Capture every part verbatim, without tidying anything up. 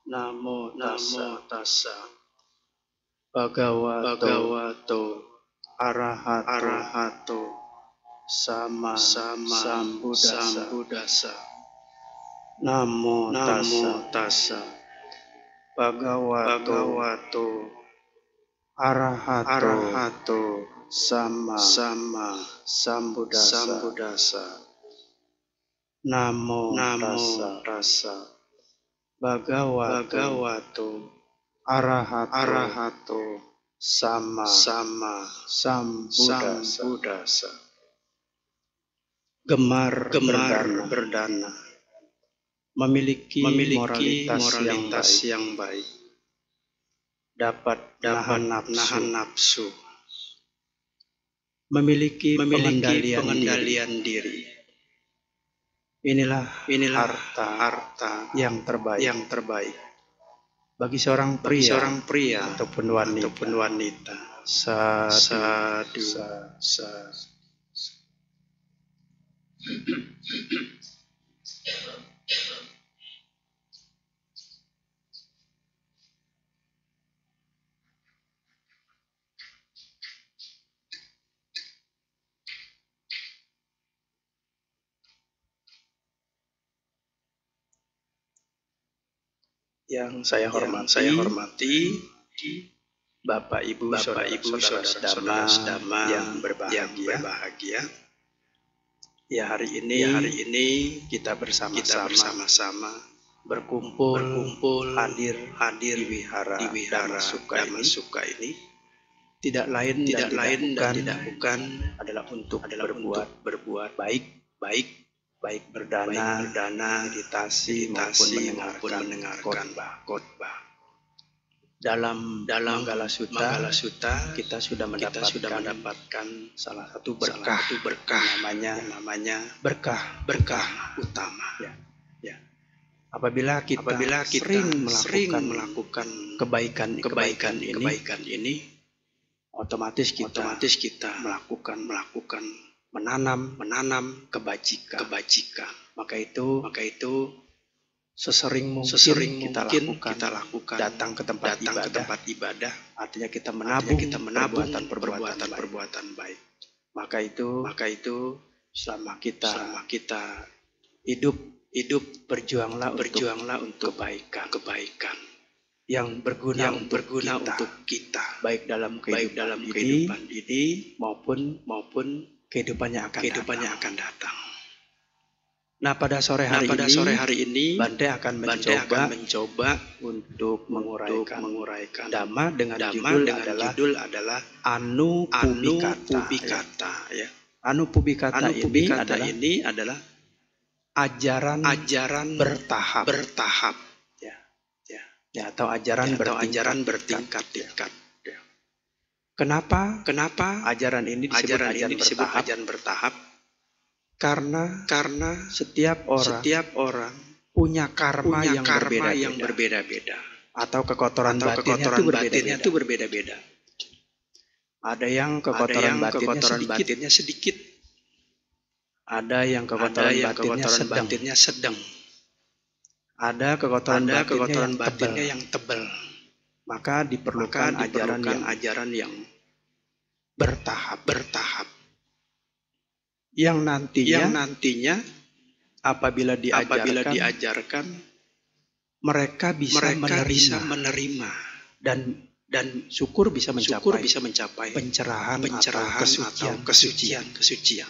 Namo Namo tassa tassa bhagavato bhagavato arahato arahato sama sama sambuddhassa. sambuddhassa. Namo Namo tassa tassa bhagavato bhagavato arahato arahato sama sama sambuddhassa. sambuddhassa. Namo Namo tassa tassa bhagavato bhagavato arahato arahato sama sama sambuddhassa. sambuddhassa. Gemar Gemar berdana, berdana memiliki, memiliki moralitas, moralitas yang baik, yang baik, dapat dapat nahan nafsu, nahan nafsu, memiliki, memiliki pengendalian, pengendalian diri. diri. Inilah, Inilah harta, harta yang terbaik, yang terbaik bagi seorang bagi pria, seorang pria ataupun wanita. ataupun wanita. Sadu, Sadu, sa- sa- yang saya yang hormati, saya hormati Bapak Ibu, Bapak saudara, Ibu saudara, saudara-saudara sedama yang berbahagia. yang berbahagia. Ya, hari ini, Ya, hari ini kita kita bersama-sama bersama-sama berkumpul, berkumpul hadir hadir di wihara di wihara Dhamma Dhamma Sukha Sukha ini. tidak lain Tidak dan lain tidak dan bukan tidak bukan adalah untuk adalah berbuat untuk berbuat baik, baik, baik berdana, baik berdana, meditasi, meditasi maupun maupun mendengarkan mendengarkan khotbah. khotbah. Dalam Dalam Manggala Sutta, Manggala Sutta kita sudah kita mendapatkan, sudah mendapatkan salah satu salah berkah, satu berkah namanya yang namanya berkah berkah utama. Ya. Apabila kita, Apabila kita sering sering melakukan melakukan kebaikan kebaikan ini, kebaikan ini, otomatis kita otomatis kita melakukan melakukan menanam menanam kebajikan. kebajikan. Maka itu Maka itu sesering mungkin sesering kita mungkin lakukan, kita lakukan datang ke tempat datang ibadah. ke tempat ibadah. Artinya kita Artinya menabung, kita menabung perbuatan-perbuatan baik. perbuatan-perbuatan baik. Maka itu Maka itu selama kita selama kita hidup hidup berjuanglah berjuanglah untuk untuk kebaikan kebaikan yang berguna yang untuk berguna kita, untuk kita, baik dalam kehidupan, baik dalam ini kehidupan ini maupun maupun kehidupan yang akan kehidupan datang. yang akan datang. Nah, pada sore Nah, hari pada ini, sore hari ini Bante akan Bante mencoba akan mencoba untuk menguraikan menguraikan Dhamma dengan Dhamma judul dengan adalah judul adalah Anu Anu Pubikata. Pubikata, ya. Anu Pubikata, Anu ini Pubikata adalah ini adalah ajaran ajaran bertahap, bertahap, ya, ya, atau ajaran ya, atau ajaran bertingkat. bertingkat-tingkat. Ya. Kenapa? Kenapa Ajaran ini disebut ajaran ajaran ini disebut bertahap? ajaran bertahap? Karena Karena setiap orang setiap orang punya karma punya yang karma berbeda-beda, yang berbeda-beda, atau kekotoran atau batinnya kekotoran itu batinnya berbeda-beda. itu berbeda-beda. Ada yang Ada kekotoran yang batinnya kekotoran sedikit, batinnya sedikit, ada yang ada kekotoran yang batinnya kekotoran sedang, batinnya sedang, ada kekotoran ada batinnya kekotoran yang batinnya tebal. yang tebal. Maka diperlukan Maka ajaran diperlukan yang ajaran yang bertahap, bertahap, yang nantinya yang nantinya apabila diajarkan, apabila diajarkan mereka bisa mereka menerima bisa menerima dan dan syukur bisa mencapai syukur bisa mencapai pencerahan, pencerahan atau atau kesucian. kesucian, kesucian.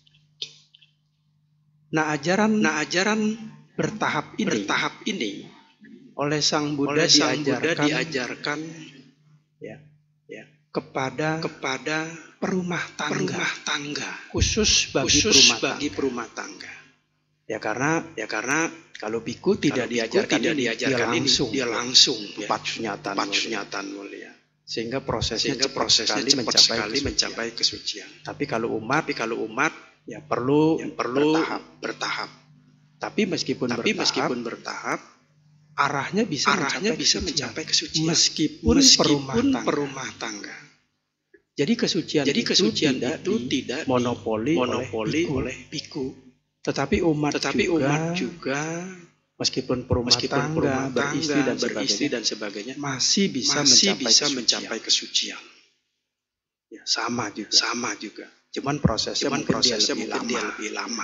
Nah, ajaran Nah, ajaran bertahap ini bertahap ini oleh Sang Buddha oleh Sang Buddha diajarkan, diajarkan ya, ya, kepada kepada perumah tangga, perumah tangga, khusus bagi khusus perumah bagi tangga. perumah tangga. Ya, karena Ya karena kalau biku tidak kalau biku diajarkan tidak ini, diajarkan dia ini, langsung dia langsung ya, empat sunyatan empat mulia. sunyatan mulia. Sehingga prosesnya Sehingga cepat prosesnya sekali cepat mencapai sekali kesucian. mencapai kesucian. Tapi kalau umat, Tapi kalau umat ya perlu, yang perlu bertahap. bertahap. Tapi meskipun Tapi bertahap, meskipun bertahap, arahnya bisa arahnya mencapai bisa kesucian. mencapai kesucian. Meskipun, Meskipun perumah tangga. perumah tangga. Jadi kesucian, Jadi kesucian itu tidak itu tidak monopoli, monopoli oleh biku. oleh biku. Tetapi umat Tetapi juga umat juga meskipun berumah meskipun tangga, berumah beristri tangga, dan beristri sebagainya, dan sebagainya, masih bisa masih mencapai bisa kesucian. mencapai kesucian. Ya, sama juga. Sama juga. Cuman prosesnya Cuman mungkin prosesnya dia lebih mungkin lama. dia lebih lama.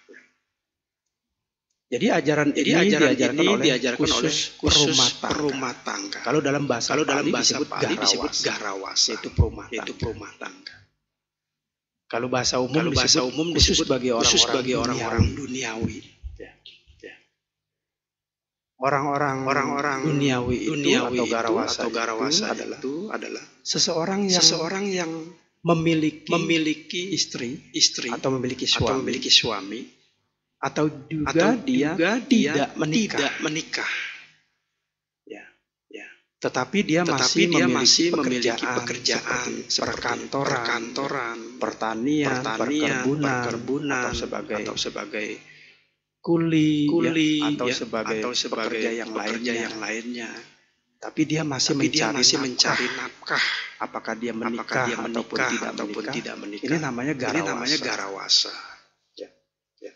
Jadi ajaran Jadi ini ajaran diajarkan ini oleh diajarkan khusus, oleh khusus perumah tangga. perumah tangga. Kalau dalam bahasa Kalau dalam Pali bahasa disebut Pali disebut garawasa, garawasa, yaitu perumah yaitu tangga. perumah tangga. Kalau bahasa umum Kalau bahasa disebut umum khusus disebut bagi khusus orang-orang bagi orang-orang duniawi. duniawi. Ya, ya. Orang-orang Orang-orang duniawi itu duniawi atau itu garawasa, atau garawasa itu adalah itu adalah seseorang yang seseorang yang memiliki, memiliki istri istri atau memiliki atau suami memiliki suami atau juga atau dia juga dia tidak menikah. tidak menikah. Ya, ya. Tetapi dia Tetapi masih dia memiliki masih pekerjaan, memiliki pekerjaan seperti seperti perkantoran, perkantoran, pertanian, pertanian, perkebunan, perkebunan, atau sebagai atau sebagai kuli, kuli, ya, atau ya, sebagai, atau sebagai pekerja yang pekerja lainnya. yang lainnya. Tapi dia masih Tapi mencari, dia masih nafkah. mencari nafkah. Apakah dia menikah, Apakah dia ataupun, menikah tidak, ataupun menikah, tidak menikah. Ini namanya garawasa. Ini namanya garawasa. Ya, ya.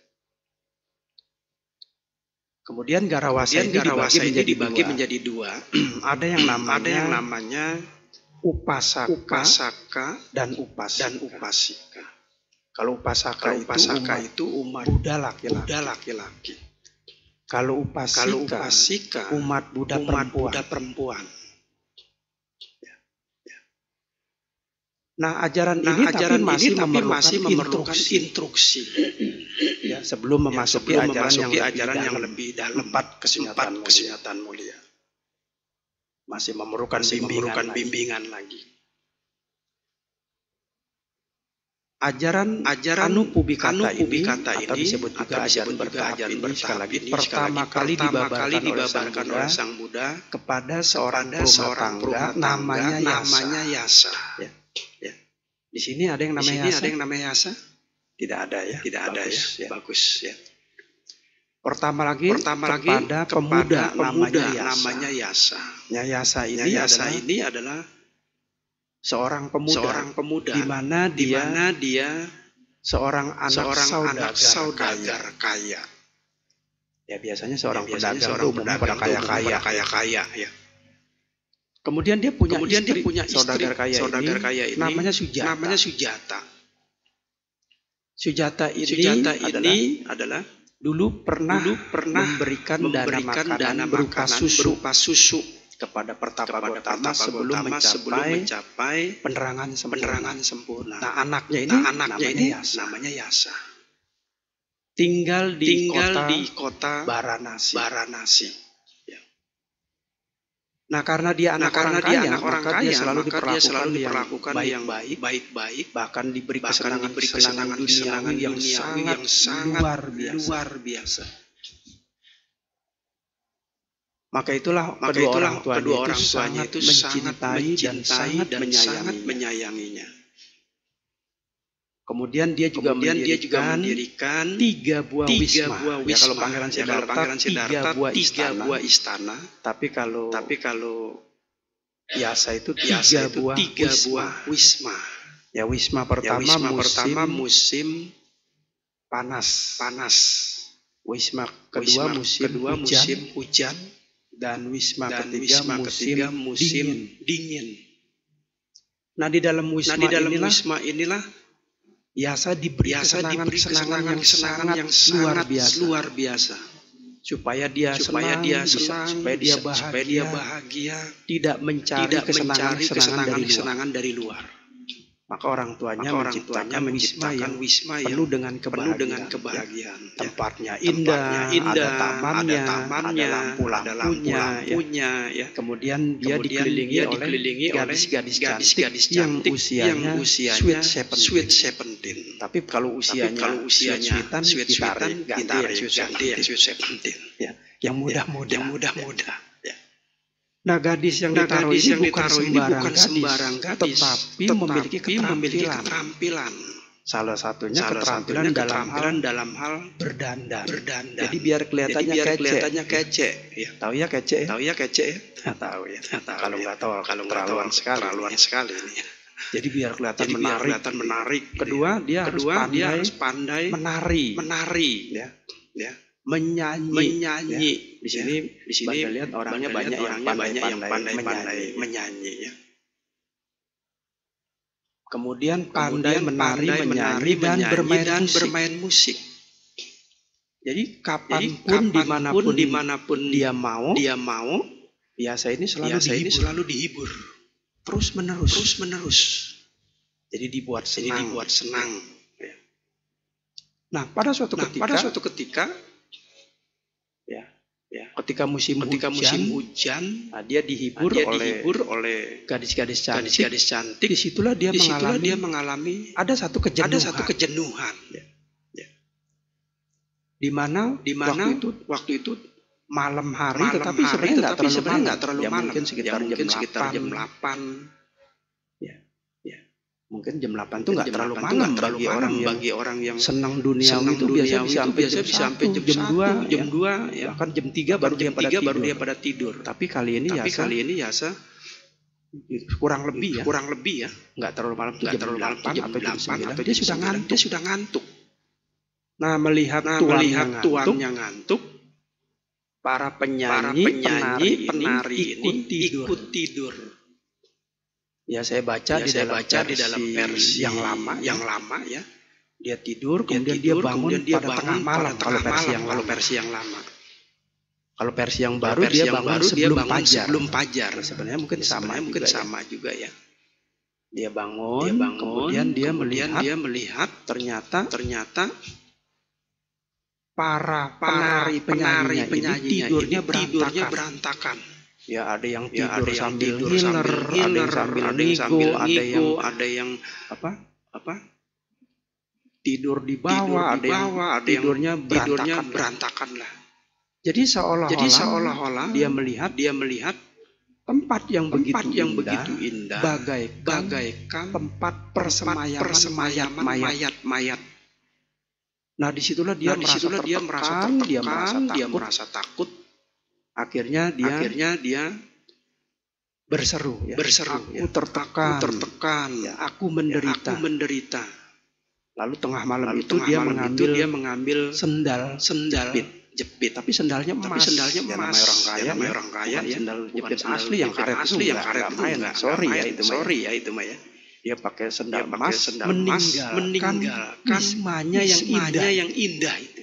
Kemudian garawasa, Kemudian ini garawasa dibagi, ini menjadi, dibagi dua. menjadi dua. Ada yang namanya, Ada yang namanya upasaka, upasaka dan upasika. dan upasika. Kalau upasaka, Kalau itu upasaka umat itu umat Buddha laki-laki. Buddha laki-laki. Kalau upasika, Kalau upasika umat Buddha umat perempuan. Buddha perempuan. Nah, ajaran Nah, ini ajaran tapi masih ini tapi memerlukan, masih memerlukan instruksi. instruksi. Ya, sebelum memasuki Sebelum ajaran, memasuki yang, ajaran lebih yang dalam. lebih dalam, Empat kesunyatan empat mulia. kesunyatan mulia. Masih memerlukan Masih bimbingan memerlukan lagi. bimbingan lagi. Ajaran Ajaran Anupubikata Anupubikata ini, atau ini, disebut juga atau ajaran disebut juga bertahap ajaran ini, bertahap sekali lagi, ini, pertama sekali kali pertama dibabarkan, kali oleh, dibabarkan sang oleh Buddha Sang Buddha kepada seorang kepada perumah seorang tangga, perumah tangga namanya Yasa. namanya Yasa. Ya. Ya. Di sini ada yang Di namanya sini Yasa? ada yang namanya Yasa? Tidak ada ya. Tidak ada Bagus, ya. ya. Bagus ya. Pertama lagi, Pertama lagi kepada pemuda, kepada pemuda namanya Yasa. namanya Yasa. Ya, Yasa ini Yasa adalah ini adalah seorang pemuda, seorang pemuda di mana di dia mana dia seorang anak seorang saudagar, anak saudagar kaya. kaya. Ya, biasanya seorang Ya, biasanya pedagang seorang itu umumnya pada pedagang itu kaya-kaya. umumnya pada kaya-kaya ya. Kemudian dia punya Kemudian istri, dia punya istri saudagar kaya, saudagar ini, kaya ini namanya Sujata. namanya Sujata. Sujata ini, Sujata adalah, ini adalah dulu pernah, dulu pernah memberikan, memberikan dana makanan dana berupa makanan susu berupa susu kepada pertapa kepada Gautama pertapa sebelum Gautama mencapai, sebelum mencapai penerangan sempurna. penerangan sempurna. Nah, anaknya ini, Nah, anaknya namanya ini Yasa. namanya Yasa. Tinggal di Tinggal kota di kota Varanasi. Varanasi. Nah, karena dia anak Nah, karena orang dia kaya, anak orang maka kaya, dia selalu maka dia diperlakukan, selalu yang diperlakukan yang baik-baik, baik-baik, bahkan diberi bahkan kesenangan, diberi kesenangan kesenangan duniawi yang duniawi sangat, yang sangat luar biasa. luar biasa. Maka itulah Maka kedua itulah orang tuanya kedua itu orang tuanya sangat itu sangat mencintai dan mencintai sangat dan menyayanginya. sangat menyayanginya. Kemudian dia juga Kemudian dia juga mendirikan mendirikan tiga buah tiga wisma. buah Ya, wisma. kalau Pangeran Ya, Siddhartha, kalau Pangeran Siddhartha tiga buah tiga istana. buah istana. Tapi kalau Tapi kalau Yasa itu tiga Yasa itu buah tiga wisma. buah wisma. Ya, wisma Ya, pertama wisma musim pertama musim panas. panas. Wisma kedua Wisma musim kedua hujan. musim hujan. Dan wisma Dan ketiga wisma musim, ketiga musim dingin. dingin. Nah, di dalam wisma Nah, di dalam inilah wisma inilah Yasa diberi Yasa kesenangan, diberi kesenangan yang kesenangan sangat yang luar sangat biasa. luar biasa. Supaya dia Supaya senang, dia bisa- senang, supaya dia bisa- bahagia, supaya dia bahagia, tidak mencari tidak kesenangan, mencari kesenangan kesenangan dari luar. kesenangan dari luar. Maka orang tuanya Maka orang menciptakan tuanya wisma menciptakan yang wisma yang penuh dengan penuh kebahagiaan. dengan Ya. kebahagiaan. Ya. Tempatnya Tempatnya indah, indah, ada tamannya, ada tamannya, ada lampu-lampunya, ada lampu-lampunya, ya. ya. Kemudian dia Kemudian dikelilingi dia oleh dikelilingi oleh gadis-gadis cantik gadis-gadis yang cantik usianya, yang usianya sweet seventeen. sweet seventeen. Tapi kalau usianya, Tapi kalau usianya sweet-sweetan, sweet sweetan, ditarik, ganti ditarik, yang sweet ganti yang seventeen. sweet seventeen. Ya, yang mudah-mudah. Yang mudah-mudah. Ya. Nah, gadis yang Nah, ditaruh gadis ini yang bukan ditaruh ini sembarang bukan gadis, sembarang gadis, tetapi, tetapi memiliki keterampilan. memiliki keterampilan. Salah satunya Salah keterampilan satunya dalam keterampilan hal dalam hal berdandan. berdandan. Jadi biar kelihatannya Jadi biar kece. kelihatannya kece. Ya. Tahu ya kece? Ya? Tahu ya kece ya? Nggak tahu ya. Nggak tahu Kalau ya. nggak tahu, Kalau nggak terlaluan tahu, sekali. terlaluan sekali ini. Jadi biar kelihatan Jadi biar menarik. kelihatan menarik. gitu Kedua, ya. dia Kedua, harus dia pandai harus pandai menari. menari. Ya. Ya. menyanyi. menyanyi. Ya. Di sini Di sini Banda lihat orangnya Banda banyak lihat yang orangnya banyak yang pandai-pandai pandai-pandai menyanyi. menyanyi ya. Kemudian pandai Kemudian menari, pandai menyanyi, dan menyanyi bermain dan musik. bermain musik. Jadi Jadi kapanpun, kapanpun dimanapun dimanapun dia mau, dia mau, biasa ini selalu biasa ini dihibur. selalu dihibur. Terus menerus. Terus menerus. Jadi dibuat Jadi senang. dibuat senang. Nah, pada suatu Nah, ketika, pada suatu ketika, ya, ya, ketika musim ketika hujan, musim hujan, nah, dia dihibur dia oleh dihibur oleh gadis-gadis cantik. gadis-gadis cantik. Disitulah dia Disitulah mengalami, dia mengalami ada satu kejenuhan. ada satu kejenuhan. Ya. Di mana, Di mana waktu itu waktu itu malam hari, malam tetapi hari, sebenarnya nggak tetapi terlalu sebenarnya malam. nggak terlalu Ya, malam. mungkin sekitar Ya, mungkin jam sekitar delapan. jam delapan. Mungkin jam delapan itu nggak Jam terlalu delapan malam tuh nggak terlalu bagi malam orang yang bagi orang yang senang dunia senang itu dunia biasa itu bisa sampai biasa jam bisa satu, sampai jam jam satu, dua, jam ya. dua, ya. Bahkan jam tiga baru dia jam pada tiga tidur. baru dia pada tidur. Tapi kali ini Tapi ya kali ini ya sa kurang lebih ya, kurang lebih ya, nggak terlalu malam, nggak terlalu malam jam jam atau jam delapan sembilan, atau dia jam sudah sembilan, ngantuk. dia sudah ngantuk. Nah, melihat Nah, tuannya melihat ngantuk, tuannya ngantuk, para para penyanyi, penyanyi, penari, penari ini ikut ini tidur. ikut tidur. Ya, saya baca Ya, di saya dalam baca di dalam versi yang lama, yang ya. lama ya. Dia tidur, Dia kemudian tidur, dia bangun kemudian dia pada bangun tengah malam. pada Kalau tengah versi malam, yang kalau lama. versi yang lama. Kalau versi yang Kalau baru versi dia yang bangun baru dia sebelum bangun fajar. sebelum fajar. Sebenarnya mungkin Ya, sama sebenarnya mungkin juga ya. sama juga ya. Dia bangun, Dia bangun, kemudian dia kemudian melihat dia melihat ternyata ternyata para para penari penari penyanyinya ini penyanyinya tidurnya ini tidurnya berantakan. berantakan. Ya, ada yang Ya, tidur ada yang sambil tidur ngiler, sambil ada yang ngiler, sambil ada yang ngigo, sambil ada yang ngigo, ada yang apa? apa? Tidur di Tidur bawah, di ada yang bawah, ada yang tidurnya tidurnya berantakan. berantakan lah. Jadi seolah-olah Jadi seolah-olah dia melihat dia melihat tempat yang tempat begitu yang indah, begitu indah, bagaikan bagaikan tempat persemayaman, persemayaman mayat-mayat. mayat-mayat. Nah, disitulah dia Nah, merasa disitulah dia merasa tertekan, tertekan, dia merasa takut. dia merasa takut. Akhirnya dia Akhirnya dia berseru, ya. berseru, Aku ya. tertekan, Aku tertekan, ya, aku ya, menderita. aku menderita. Lalu tengah malam Lalu itu tengah dia malam mengambil itu dia mengambil sendal, sendal jepit. jepit. Tapi sendalnya emas. Tapi sendalnya Ya, emas. namanya orang kaya, Ya, namanya ya. orang kaya, Bukan ya. sendal Bukan jepit sendal asli yang jepit karet itu asli yang enggak, karet enggak itu main. enggak, Sorry enggak ya main. itu mah. Sorry ya itu mah ya. Dia pakai sendal Dia pakai emas, sendal emas, meninggalkan, meninggalkan wismanya yang wismanya indah. yang indah itu.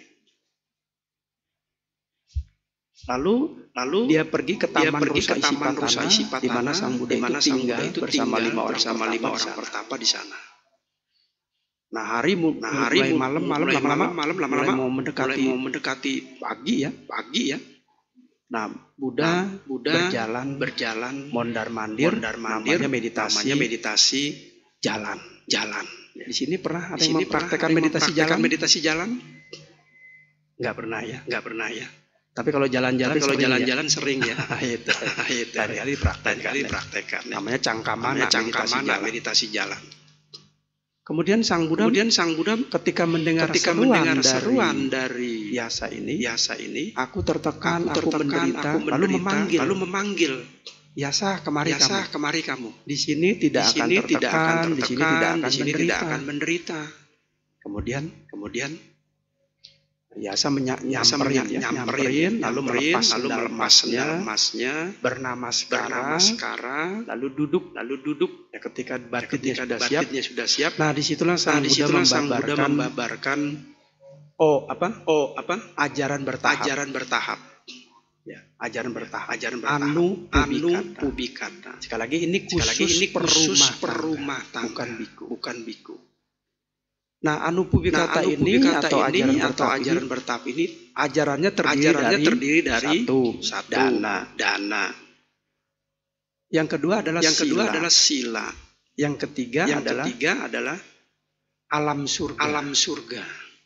Lalu Lalu dia pergi ke dia taman pergi rusa ke taman isi rusa patana, isi di mana patana, sang Buddha di mana itu sang tinggal Buddha itu bersama tinggal lima orang bersama pertapa lima di orang sana. pertapa di sana. Nah, hari mu- Nah, hari mulai mu- malam, malam mulai lama-lama, malam, mulai lama-lama, mau mulai mendekati mau mendekati pagi ya. pagi ya. Nah, Buddha, Nah, Buddha berjalan, berjalan mondar mandir, mondar mandir, namanya meditasi, namanya meditasi jalan. jalan. Di sini pernah ada Di yang sini pernah mempraktekkan ada yang meditasi mempraktekkan jalan? meditasi jalan? Nggak pernah ya. Nggak pernah ya. Tapi kalau jalan-jalan, Tapi kalau sering jalan-jalan sering ya. ya. Itu. Itu. Lain-kali Lain praktekkan. kali ya. praktekkan. ya. Namanya cangkamana, Namanya meditasi cangkamana jalan. meditasi jalan. Kemudian sang Buddha, Kemudian sang Buddha ketika mendengar ketika seruan mendengar dari seruan dari biasa ini, biasa ini, aku tertekan, aku, tertekan, menderita, aku lalu menderita, memanggil, lalu memanggil, Yasa, kemari Yasa, kamu. kemari kamu. Di sini tidak Di akan sini tertekan, tidak akan tertekan, di sini tidak akan di sini menderita. tidak akan menderita. Kemudian Kemudian Yasa menya- Yasa nyamperin, menya- ya, nyamperin, lalu nyamperin, melepas lalu sendal melepas emasnya, sendal emasnya, bernama bernama Skara, Skara, lalu duduk. lalu duduk. Ya, ketika Ya, batiknya ketika sudah siap, batiknya sudah siap, nah disitulah nah sang Buddha disitulah sang Buddha membabarkan membabarkan oh apa oh apa ajaran bertahap. ajaran bertahap. Ya, ajaran bertahap. Ajaran bertahap. Anu Anu Pubikata. Pubikata. Sekali lagi ini Sekali khusus, lagi ini khusus perumah perumah tangga, tangga, bukan biku. bukan biku. Nah, anu Pubikata Nah, anu ini Pubikata atau ini ajaran atau bertahap ajaran ini, bertahap ini ajarannya terdiri ajarannya dari, terdiri dari satu, satu dana. dana. Yang kedua adalah Yang kedua sila. adalah sila. Yang ketiga Yang adalah ketiga adalah alam surga. alam surga.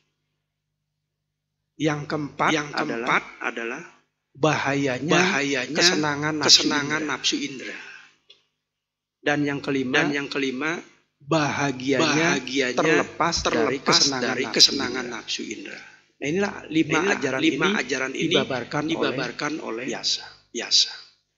Yang keempat Yang adalah keempat adalah bahayanya, bahayanya kesenangan nafsu kesenangan indera. nafsu indera. Dan yang kelima, Dan yang kelima bahagianya, bahagianya terlepas, dari terlepas kesenangan, dari nafsu kesenangan indera. nafsu indera. Nah, inilah lima Inilah ajaran lima ini ajaran ini dibabarkan, dibabarkan oleh oleh Yasa. Yasa.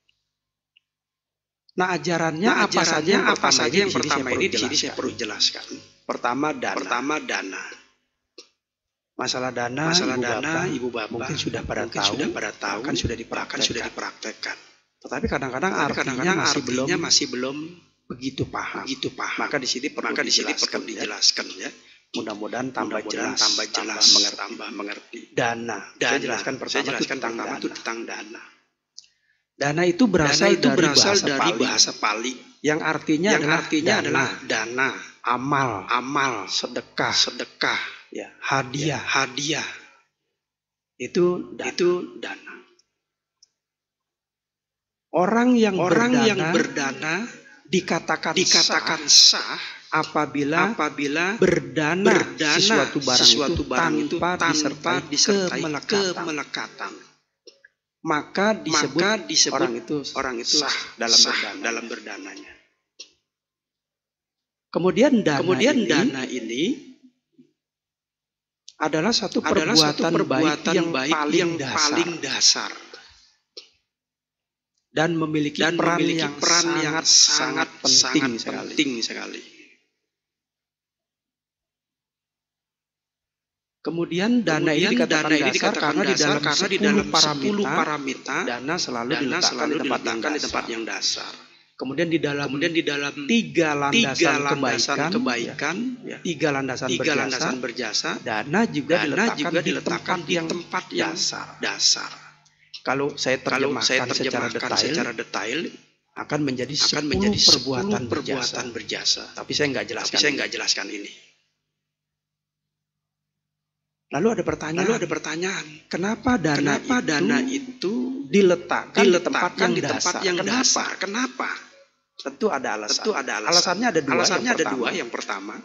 Nah, ajarannya Nah, apa saja ajarannya yang apa pertama saja ini yang di sini pertama saya ini di perlu sini saya jelaskan. perlu jelaskan. Pertama dana. Pertama dana. Masalah dana, Masalah ibu dana, bapak, ibu bapak mungkin sudah pada mungkin tahu, sudah pada tahu, bahkan sudah bahkan dipraktekkan. sudah dipraktekkan. Tetapi kadang-kadang Tapi artinya kadang-kadang masih belum artinya masih belum begitu paham. begitu paham. Maka di sini perlu Maka di sini dijelaskan, perlu ya. dijelaskan ya. Mudah-mudahan tambah Mudah-mudahan jelas, tambah jelas, tambah mengerti. tambah mengerti. Dana. Dana. Saya jelaskan pertama, Saya jelaskan itu tentang pertama dana. itu tentang dana. Dana itu berasal Dana itu dari berasal bahasa dari Pali, bahasa Pali yang artinya yang adalah artinya dana, adalah dana, amal, amal, sedekah, sedekah, ya, hadiah. hadiah. Itu dana. Itu dana. Orang yang Orang berdana yang berdana dikatakan, dikatakan sah sah apabila apabila berdana, berdana sesuatu barang sesuatu itu barang itu tanpa tanpa disertai, disertai kemelekatan. kemelekatan. Maka disebut, Maka disebut orang itu orang itu sah dalam sah berdana. dalam berdananya. Kemudian dana Kemudian ini dana ini adalah satu adalah perbuatan, satu perbuatan baik yang baik paling yang dasar paling dasar dan memiliki dan peran memiliki yang peran sangat yang sangat sangat penting sangat sekali. penting sekali. Kemudian dana Kemudian ini dikatakan dana ini dasar dikatakan karena di dasar dalam karena di sepuluh dalam paramita, sepuluh paramita dana selalu dana diletakkan selalu di tempat yang diletakkan di dasar. tempat yang dasar. Kemudian di dalam Kemudian di dalam tiga landasan tiga landasan kebaikan, kebaikan, ya, tiga landasan tiga berjasa, landasan berjasa, dana juga dana diletakkan, juga di diletakkan tempat di yang tempat yang dasar. dasar. Kalau saya Kalau terjemahkan, saya secara terjemahkan detail, secara detail akan menjadi akan sepuluh menjadi perbuatan, sepuluh perbuatan berjasa. berjasa. Tapi saya nggak Tapi jelaskan. saya ini. nggak jelaskan ini. Lalu ada pertanyaan. Lalu ada pertanyaan, Kenapa dana kenapa itu dana itu diletakkan, di tempat diletakkan yang di tempat dasar? yang Kenapa? dasar? Kenapa? Tentu ada alasan. Tentu ada alasan. Alasannya ada dua. Alasannya yang ada pertama, dua. Yang pertama,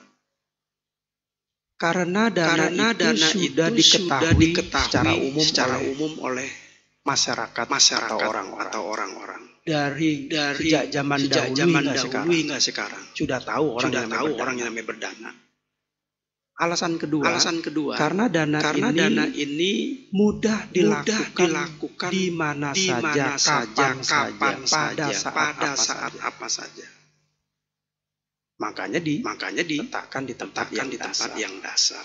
karena dana karena itu dana sudah itu diketahui, sudah diketahui secara umum secara oleh umum oleh masyarakat, masyarakat atau orang-orang. atau orang-orang. Dari Dari sejak zaman sejak dahulu zaman hingga dahulu sekarang hingga sekarang sudah tahu orang sudah yang tahu namanya orang berdana. yang namanya berdana. Alasan kedua, Alasan kedua, karena dana karena ini dana ini mudah dilakukan, dilakukan di mana di saja, mana saja, kapan, kapan saja, pada saja, saat, pada apa saat saja. apa saja. Makanya di Makanya letakkan di tempat diletakkan yang di tempat dasar. yang dasar.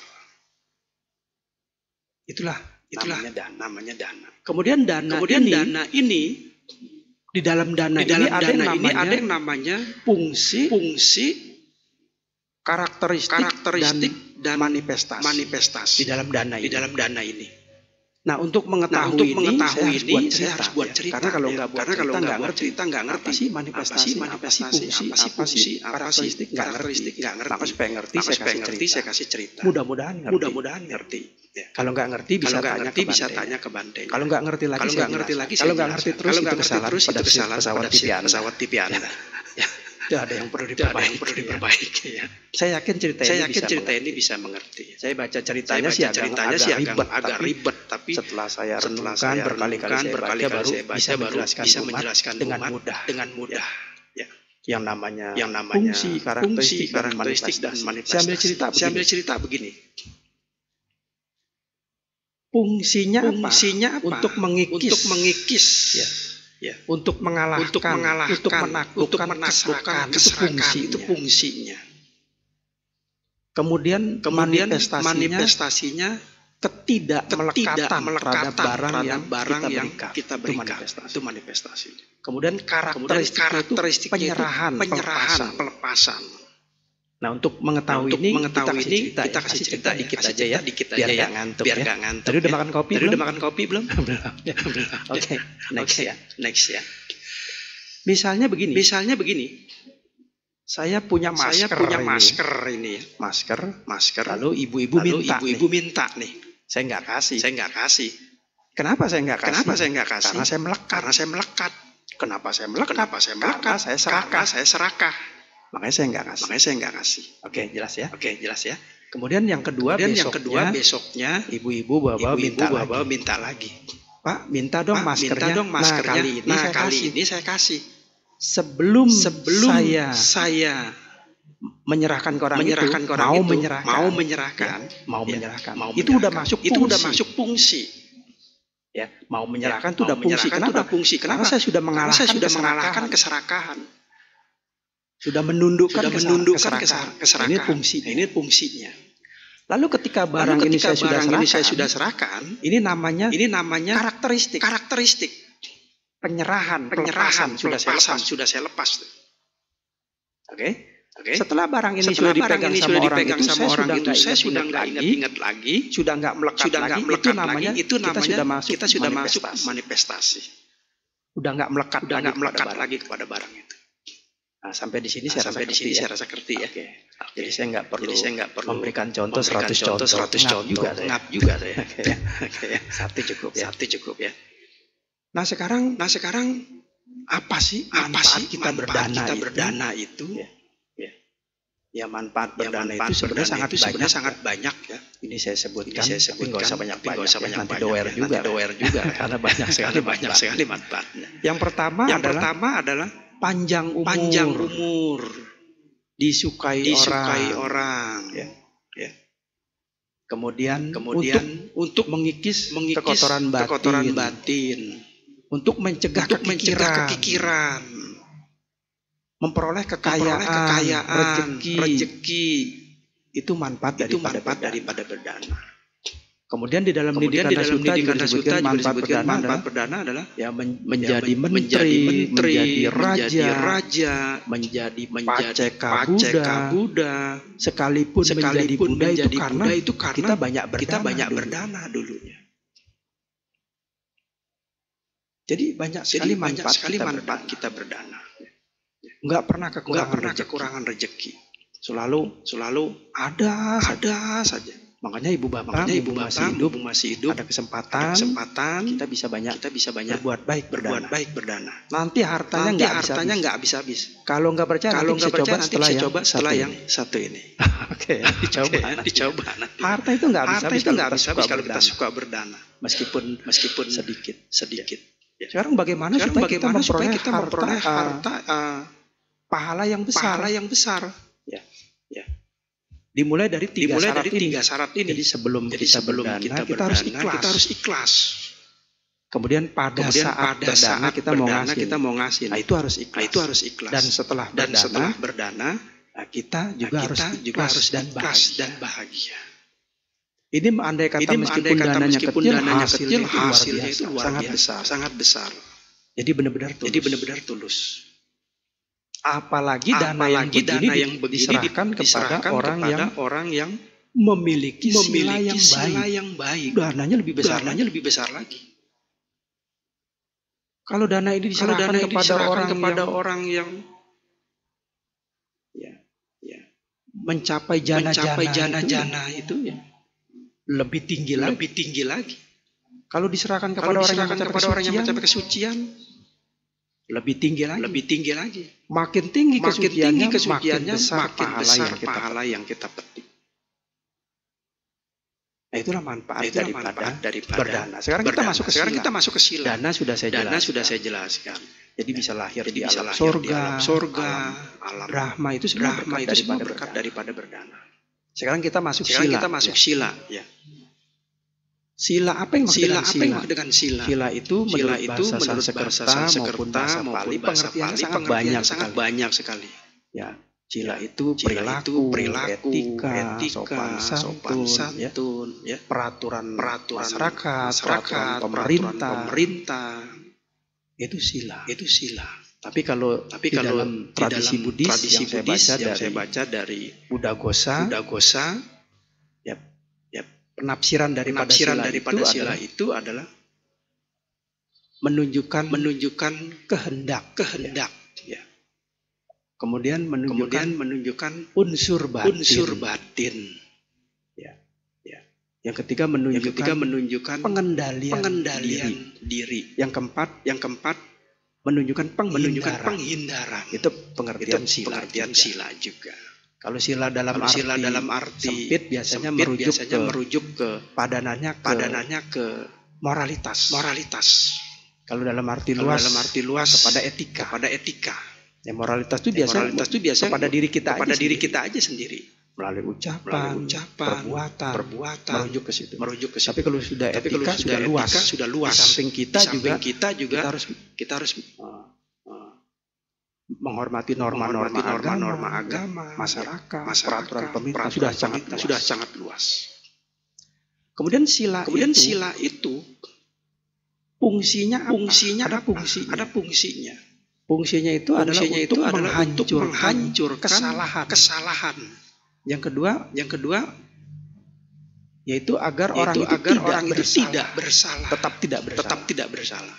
Itulah, Itulah namanya dana. namanya dana. Kemudian dana Kemudian ini, dana ini di dalam dana di dalam ini ada dana yang ini namanya ada yang namanya fungsi, fungsi, karakteristik, karakteristik dan dan manifestasi, manifestasi di dalam dana di ini. dalam dana ini. Nah, untuk Nah, mengetahui untuk ini, mengetahui saya harus ini buat saya cerita, harus buat ya. cerita. Karena kalau ya. nggak buat Karena kalau cerita, nggak nggak buat ngerti. cerita nggak ngerti. Apa sih Apa manifestasi, sih apa manifestasi, sih fungsi, apa sih apa sih fungsi, apa sih karakteristik, nggak karakteristik, ngerti. nggak ngerti. Maka supaya ngerti, Maka saya supaya kasih ngerti, cerita. saya kasih cerita. Mudah-mudahan ngerti. Mudah-mudahan ngerti. Ya. Kalau nggak ngerti bisa Kalau nggak tanya ngerti ke bisa Bante. tanya ke Bante. Kalau nggak ngerti lagi, Kalau saya nggak ngerti jelaskan. lagi, Kalau saya nggak ngerti jelaskan. terus, Kalau itu nggak ngerti kesalahan terus, pada itu kesalahan pesawat pada T V Anda. pesawat T V Anda. Ya. Itu ada yang perlu Itu ada yang diperbaiki. perlu ya. diperbaiki. Ya. Saya yakin cerita Saya ini yakin bisa cerita mengerti. ini bisa mengerti. Saya baca Saya ceritanya baca sih agak, ceritanya agak sih agak ribet, agak tapi ribet, tapi setelah saya setelah renungkan saya berkali-kali renungkan, saya baca berkali-kali baru saya baca, bisa baru menjelaskan bisa umat menjelaskan dengan umat mudah. dengan mudah. Ya. Yang namanya, Yang namanya fungsi, karakteristik, fungsi, karakteristik dan manifestasi. Saya ambil cerita Saya ambil begini. cerita begini. Fungsinya, Fungsinya apa? apa? Untuk mengikis, Untuk mengikis. Ya. Ya. untuk mengalahkan, Untuk mengalahkan, untuk menaklukkan, untuk menaklukkan keserakahan, keserakahan, itu itu fungsinya. fungsinya. Kemudian, Kemudian manifestasinya, manifestasinya ketidakmelekatan terhadap barang terhadap yang barang kita yang berikan. kita Itu berikan. manifestasi. Itu manifestasi. Kemudian Kemudian karakteristiknya, karakteristiknya itu penyerahan, itu penyerahan, pelepasan. pelepasan. Nah, untuk mengetahui Nah, untuk ini, mengetahui kita kasih ini, cerita, kita ya. kasih Kasih cerita, dikit kasih aja ya, cerita dikit biar aja nggak ya, ngantuk biar ya. nggak ngantuk. Tadi udah ya. makan kopi Tadi belum? udah makan kopi belum? Belum. Ya, belum. Oke, next Oke, ya. next ya. Misalnya begini, Misalnya begini, saya punya masker, saya punya ini. masker ini ya. masker, Masker. lalu ibu-ibu Lalu minta ibu-ibu nih. minta nih. Saya nggak kasih. Saya nggak kasih. Kenapa saya nggak kasih? Kenapa saya nggak kasih? Karena saya melekat. Karena saya melekat. Kenapa saya melekat? Kenapa saya melekat? Karena saya serakah. Karena saya serakah. Makanya saya nggak kasih. Makanya saya nggak kasih. Oke, jelas ya. Oke, jelas ya. Kemudian yang kedua, Dan yang besoknya, kedua besoknya ibu-ibu bawa ibu-ibu minta bawa lagi. minta lagi. Pak, minta dong Pak, maskernya. minta dong maskernya. Nah, kali ini Nah, saya kali kasih. ini saya kasih. Sebelum, Sebelum saya saya menyerahkan ke orang menyerahkan itu, ke orang mau itu, menyerahkan, mau menyerahkan, ya, mau ya, menyerahkan, mau itu udah menyerahkan. masuk Itu fungsi. udah masuk fungsi. Ya, mau menyerahkan Ya, itu udah mau fungsi. menyerahkan itu Kenapa? udah fungsi. Karena Kenapa? saya sudah Karena mengalahkan, saya sudah mengalahkan keserakahan. keserakahan. Sudah menundukkan, Sudah kesar- menundukkan keserakahan. kesar- keserakahan. Ini fungsi. Ini fungsinya. Lalu ketika Lalu barang ini ketika saya sudah barang ini saya serahkan, sudah serahkan, ini namanya ini namanya karakteristik karakteristik penyerahan, penyerahan, pelepasan sudah saya pelepasan lepas. sudah saya lepas. Oke. Oke. Setelah barang ini Setelah sudah barang dipegang ini sama sudah orang dipegang itu, sama saya orang sudah itu, nggak saya sudah ingat-ingat nggak lagi, ingat-ingat lagi, sudah nggak melekat sudah nggak lagi, melekat itu namanya lagi, itu kita namanya sudah masuk kita sudah masuk manifestasi. manifestasi. Udah nggak melekat, Udah lagi nggak kepada melekat barang. lagi kepada barang itu. Nah, sampai di sini Nah, saya sampai rasa di sini ngerti saya ya. rasa ngerti ya. Oke. Oke. Jadi saya nggak perlu, Jadi saya nggak perlu memberikan contoh memberikan seratus contoh, seratus ngap contoh, juga saya. ngap juga saya. Oke. Oke. Satu cukup ya. Satu cukup ya. Nah sekarang Nah sekarang apa sih apa manfaat sih kita manfaat berdana kita itu? berdana itu? Ya. Ya manfaat Ya, berdana manfaat itu sebenarnya berdana sangat itu banyak. sebenarnya sangat ya. banyak ya. Ini saya sebutkan, Ini saya tapi sebutkan, nggak usah banyak tapi nggak banyak usah ya. banyak Nanti banyak doer ya. juga, Nanti doer juga karena banyak sekali Karena banyak manfaat. sekali manfaatnya. Yang pertama Yang adalah pertama adalah panjang umur, panjang umur, disukai, disukai orang. orang. Ya. Ya. Kemudian, Kemudian untuk, untuk mengikis, mengikis kekotoran batin, kekotoran batin, untuk mencegah untuk mencegah kekikiran, kekikiran, memperoleh kekayaan, memperoleh kekayaan, rezeki, rezeki. Itu manfaat Itu daripada manfaat berdana. daripada berdana. Kemudian di dalam Kemudian pendidikan di dalam Sutta pendidikan juga Sutta disebutkan juga manfaat disebutkan berdana manfaat adalah berdana adalah ya men- ya, menjadi men- menteri, menjadi menteri, menjadi raja, menjadi raja, menjadi menjadi paceka paceka Buddha, Buddha, sekalipun, menjadi sekalipun Buddha itu menjadi karena Buddha itu karena kita banyak berdana, kita banyak dulu. berdana dulunya. Jadi banyak Jadi sekali banyak manfaat sekali kita manfaat berdana. kita berdana. Nggak pernah Enggak kekurangan pernah rezeki. kekurangan rezeki. Selalu Selalu ada, saja. ada saja. Makanya ibu bapak, Makanya ibu masih bapak hidup, ibu masih hidup, ada ada kesempatan, kesempatan kita bisa banyak kita bisa banyak berbuat baik berbuat berdana. baik berdana. Nanti hartanya Nanti nggak hartanya habis-habis. nggak habis-habis. Kalau nggak percaya, Kalau nanti nggak bisa percaya coba nanti setelah bisa yang coba setelah satu yang ini. satu ini. Oke, dicoba. Oke, nanti. dicoba nanti. Harta itu nggak Harta habis-habis itu kalau nggak kita habis-habis suka kalau kita berdana. suka berdana, Meskipun meskipun sedikit. sedikit. Ya. Sekarang bagaimana Sekarang supaya bagaimana kita supaya memperoleh kita harta, memperoleh uh, harta uh, pahala yang besar? pahala yang besar? Dimulai dari tiga Dimulai syarat dari ini. tiga syarat ini. Jadi sebelum Jadi kita sebelum berdana, kita, kita, berdana, harus ikhlas. kita harus ikhlas. Kemudian pada Kemudian saat pada berdana saat kita berdana mau ngasih. kita mau ngasih. Nah, itu harus ikhlas. Nah, itu harus ikhlas. Dan setelah Dan berdana, setelah berdana, nah, kita juga nah, harus kita ikhlas juga harus dan ikhlas bahagia. dan bahagia. Ini andai kata Ini meskipun andai kata dananya meskipun kecil, dananya hasilnya, kecil, itu luar hasilnya biasa, itu luar sangat biasa, besar. sangat besar. Jadi benar-benar tulus. Jadi benar-benar tulus. Apalagi dana yang Apalagi begini, dana yang begini diserahkan kepada diserahkan orang kepada yang orang yang memiliki, sila memiliki yang sila baik. yang baik. Dananya lebih besar. Dananya lebih besar lagi. Kalau dana ini Kalau diserahkan dana ini kepada diserahkan orang kepada yang orang yang mencapai jana-jana, mencapai itu, jana-jana itu ya lebih tinggi lagi. lebih tinggi lagi. Kalau diserahkan Kalau kepada orang yang diserahkan mencapai kepada orang yang kesucian, mencapai kesucian, lebih tinggi lagi. lebih tinggi lagi. Makin tinggi Makin kesuciannya, tinggi kesuciannya, makin besar makin pahala besar yang kita pahala yang kita petik. Nah, itulah manfaat Itulah daripada manfaat daripada berdana. Sekarang kita berdana. masuk ke Sekarang sila. kita masuk ke sila. Dana sudah saya Dana jelaskan. sudah saya jelaskan. Jadi bisa lahir Jadi di bisa alam lahir sorga, di alam sorga, alam Brahma itu semua Brahma berkat itu semua daripada berkat berdana. daripada berdana. Sekarang kita masuk Sekarang sila. kita masuk ya. sila. Ya. Sila apa yang maksud Sila dengan apa sila? yang maksud dengan sila? Sila itu Sila menurut itu bahasa menurut Sanskerta bahasa maupun Sanskerta bahasa maupun Pali bahasa pengertiannya Pali sangat pengertiannya banyak sangat sekali. banyak sekali. Ya, sila itu Sila perilaku, itu perilaku, etika, etika, sopan sopan santun, ya. santun, ya. peraturan, peraturan masyarakat, masyarakat, peraturan pemerintah, pemerintah, pemerintah. itu sila. Itu sila. Tapi kalau Tapi di kalau dalam di tradisi dalam Buddhis tradisi yang saya Buddhis baca yang dari saya baca dari Buddha Gosa, Buddha Gosa, penafsiran daripada penafsiran sila daripada itu sila adalah itu adalah menunjukkan menunjukkan kehendak, kehendak, ya. kemudian menunjukkan Kemudian menunjukkan unsur batin, unsur batin. yang ketiga Yang menunjukkan ketiga menunjukkan pengendalian, pengendalian diri. diri. Yang keempat Yang keempat menunjukkan menunjukkan penghindaran. penghindaran. Itu Itu pengertian sila. pengertian juga. sila juga. Kalau sila dalam Kalau arti, sila dalam arti sempit biasanya sempit merujuk biasanya ke merujuk ke padanannya ke padanannya ke moralitas. moralitas. Kalau dalam arti Kalau luas dalam arti luas kepada etika. kepada etika. Ya, moralitas itu Ya, biasa moralitas itu biasanya kepada diri kita kepada aja diri sendiri. kita aja sendiri. melalui ucapan, Melalui ucapan, perbuatan, perbuatan, merujuk ke situ. merujuk ke situ. Tapi kalau sudah Tapi etika kalau sudah sudah luas, etika sudah luas. Di samping kita Di samping juga kita juga kita harus kita harus uh, uh, menghormati norma-norma menghormati norma-norma agama, agama, masyarakat, masyarakat, peraturan pemerintah peraturan sudah sangat pemerintah luas. sudah sangat luas. Kemudian sila Kemudian itu, sila itu fungsinya apa? fungsinya ada apa? fungsinya. Ada fungsinya. Fungsinya itu Fungsinya adalah itu untuk adalah untuk menghancurkan menghancurkan kesalahan. kesalahan. Yang kedua, Yang kedua, yaitu agar yaitu orang itu agar tidak orang itu bersalah. tidak bersalah, tetap tidak bersalah. tetap tidak bersalah.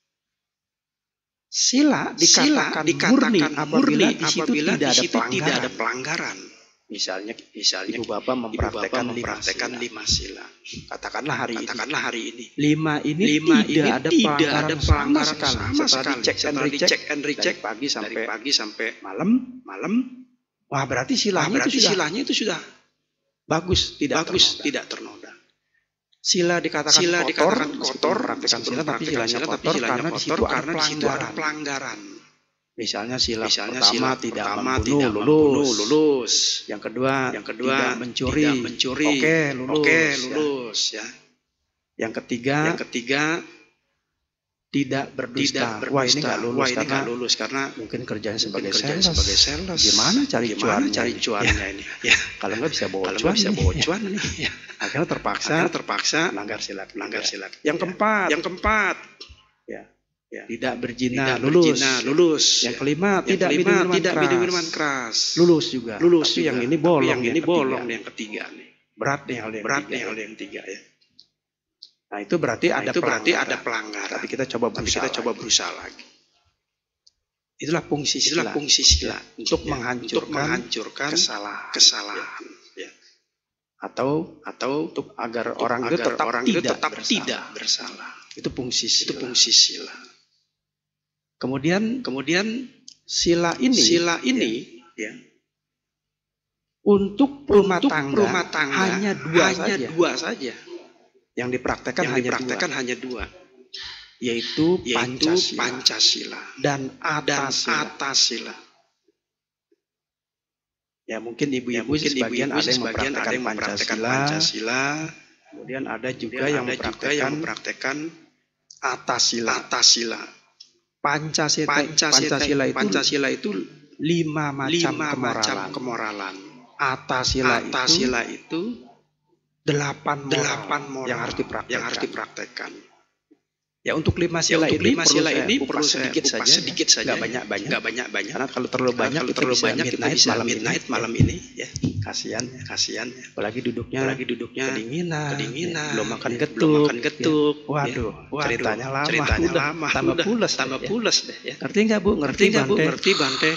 Sila dikatakan, Sila dikatakan murni apabila di situ apabila tidak di ada situ tidak pelanggaran. ada pelanggaran. Misalnya, Misalnya ibu bapak ibu mempraktekkan, bapak mempraktekkan lima lima sila. sila. Katakanlah hari Katakanlah hari ini. ini. Lima ini Lima tidak ini ada tidak pelanggaran, ada pelanggaran sama sekali. sama Setelah sekali. dicek and Setelah recheck, dicek and recheck dari pagi sampai dari pagi sampai malam, malam, wah berarti Nah, silanya berarti itu sudah silanya itu sudah bagus, tidak bagus, ternoda. tidak ternoda. Sila dikatakan Sila kotor, dikatakan meskipun kotor, praktekan meskipun sila tapi praktekan silanya sila, tapi kotor silanya karena di kotor situ ada karena di situ ada pelanggaran. pelanggaran. Misalnya sila Misalnya pertama sila tidak pertama membunuh, tidak lulus. membunuh, lulus. Yang kedua, Yang kedua tidak mencuri, tidak mencuri. Oke, lulus. Oke, ya. lulus ya. Yang ketiga, Yang ketiga tidak berdusta. tidak berdusta. Wah ini nggak lulus Wah, ini karena nggak lulus karena mungkin kerjanya sebagai mungkin kerjaan sales. sebagai sales. Gimana cari Gimana cuannya? cari ini? cuannya Ya, ini? Ya. kalau nggak bisa bawa Kalau cuan, nggak bisa nih. bawa cuan nih. Ya. Akhirnya terpaksa Akhirnya terpaksa melanggar sila. melanggar ketiga. sila. Yang keempat, Yang keempat, ya, ya. tidak berzina, tidak lulus. berzina, lulus. Yang Ya. kelima, Yang tidak kelima, minum minuman tidak keras. minum minuman keras. Lulus juga. Lulus Tapi juga. yang ini Tapi bolong. yang ini ketiga. bolong yang ketiga nih. Berat nih hal yang Berat ketiga. nih hal yang ketiga ya. Nah itu berarti Nah, ada itu berarti pelanggaran. ada pelanggaran. Tapi kita coba Tapi berusaha. kita coba lagi. berusaha lagi. Itulah fungsi sila. Itulah fungsi sila Untuk ya, menghancurkan untuk menghancurkan kesalahan. kesalahan ya. Atau Atau untuk agar untuk orang itu agar tetap orang tidak itu tetap bersalah. tidak bersalah. Itu fungsi sila. Itu fungsi sila. Kemudian Kemudian sila ini, sila ini ya, untuk rumah untuk tangga, rumah tangga hanya dua hanya saja. dua saja. Yang dipraktekkan Yang hanya dipraktekkan dua, hanya dua, yaitu, yaitu Pancasila, Pancasila dan dan Atasila. Atasila. Ya mungkin Ya, ibu-ibu mungkin sebagian ibu-ibu ada yang sebagian ada yang mempraktekkan mempraktekkan Pancasila, Pancasila, kemudian ada juga kemudian yang ada juga yang mempraktekkan mempraktekkan Atasila. Atasila. Pancasila, Pancasila, Pancasila itu Pancasila itu lima macam lima kemoralan. macam kemoralan. Atasila, Atasila itu itu delapan moral delapan moral yang harus dipraktekkan. yang harus dipraktekkan. Ya untuk lima Ya, sila untuk ini lima perlu sila saya ini kupas perlu saya sedikit kupas saja, sedikit saja, nggak ya. banyak-banyak. Nggak banyak-banyak. Karena kalau terlalu Karena banyak kalau kita terlalu bisa banyak kita midnight bisa malam midnight ini. malam ini ya. Kasihan ya. Kasihan ya. Apalagi duduknya, Apalagi duduknya kedinginan, kedinginan, ya, belum makan ya, getuk, belum makan ya. getuk. Waduh, ya. ceritanya lama, Ceritanya udah, lama, tambah udah, pules, tambah ya. pules deh ya. Ngerti nggak bu? Ngerti nggak bu? Bante? Ngerti Bante?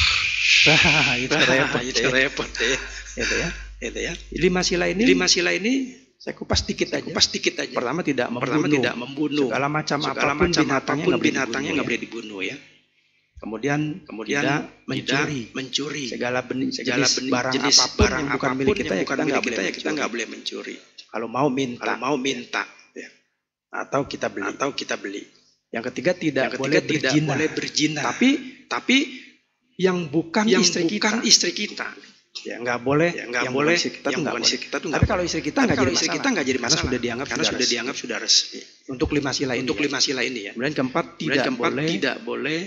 Wah, itu repot, Itu ya. repot deh. Itu ya. Itu ya. Lima sila ini, Lima sila ini saya kupas dikit aja. kupas dikit aja. Pertama tidak membunuh. Pertama tidak membunuh. Segala macam Segala apapun macam binatangnya apapun nggak boleh binatangnya dibunuh, nggak ya. boleh dibunuh ya. Kemudian, Kemudian tidak mencuri. tidak mencuri. Segala benih, Segala jenis benih, barang jenis apapun barang yang bukan apapun milik kita, yang ya bukan kita milik nggak kita boleh ya kita mencuri. nggak boleh mencuri. Kalau mau minta, Kalau mau minta ya. atau kita beli. Atau kita beli. Yang ketiga tidak Yang ketiga boleh tidak berzina. boleh berzina. Tapi Tapi yang bukan yang istri bukan kita, istri kita. ya nggak boleh. Ya nggak yang boleh. bukan istri kita tuh Yang nggak bukan boleh. istri kita tuh Tapi nggak kalau boleh. istri kita Tapi nggak kalau jadi istri masalah. kita nggak jadi Karena masalah. sudah dianggap Karena sudah sudah resmi. dianggap sudah resmi. Untuk lima sila ini. Untuk ya. lima sila ini ya. Kemudian keempat Kemudian tidak keempat boleh tidak boleh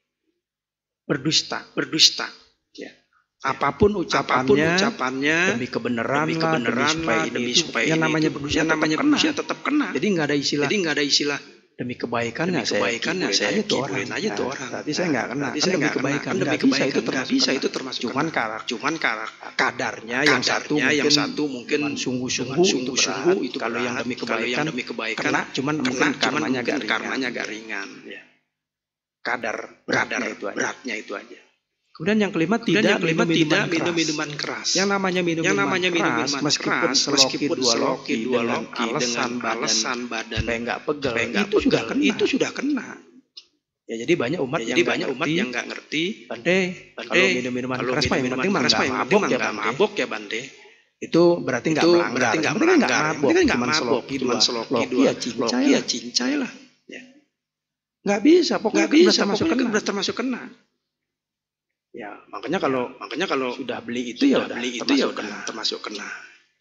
berdusta. berdusta. Ya. Apapun Apapun ucapannya, ucapannya demi kebenaran, demi lah, kebenaran demi supaya lah, ini demi itu. supaya yang ini namanya itu. berdusta yang tetap namanya kena. berdusta tetap kena. Jadi nggak ada istilah Jadi nggak ada istilah demi kebaikan demi ya saya kebaikan ya kibulin saya aja tuh orang. kibulin aja tuh Nah, orang. Berarti saya nggak kena. Berarti Kan saya demi nggak kena. kebaikan. Kan demi Nggak bisa kebaikan. itu Nggak termasuk bisa kena. itu termasuk Cuman kena. karak. Cuman karak. Kadarnya yang satu Kadarnya yang mungkin satu mungkin dengan sungguh-sungguh dengan itu sungguh-sungguh berat. itu Kalau yang berat. demi Kalau kebaikan yang demi kebaikan kena, cuman kena, mungkin cuman karmanya mungkin agak ringan. karmanya agak ringan ya. Kadar Kadar beratnya itu aja. beratnya itu aja. Kemudian yang kelima Kemudian tidak yang kelima minum tidak minuman minum keras. minuman keras. Yang namanya minum Yang minuman namanya minum keras, minuman meskipun keras, seloki meskipun dua seloki loki dua dengan loki alasan dengan badan alasan badan supaya nggak pegel, supaya nggak itu pegel, sudah kena. itu sudah kena. Ya jadi banyak umat Ya, yang jadi nggak banyak umat ngerti, yang nggak ngerti. Bante, Bante, kalau minum minuman kalau keras, minum Pak, yang minuman penting mah keras, nggak Pak, yang mabok penting ya nggak Bante. mabok ya Bante. Itu berarti nggak Itu melanggar. berarti nggak Yang penting melanggar. nggak Yang mabok, penting nggak cuman mabok, seloki cuman dua, seloki loki dua, ya cincai loki lah. ya cincai lah. Ya. Nggak bisa, pokoknya Nggak bisa, udah termasuk pokoknya kena. udah termasuk kena. Ya makanya kalau Makanya kalau sudah beli itu ya sudah udah beli itu termasuk ya udah kena. termasuk kena.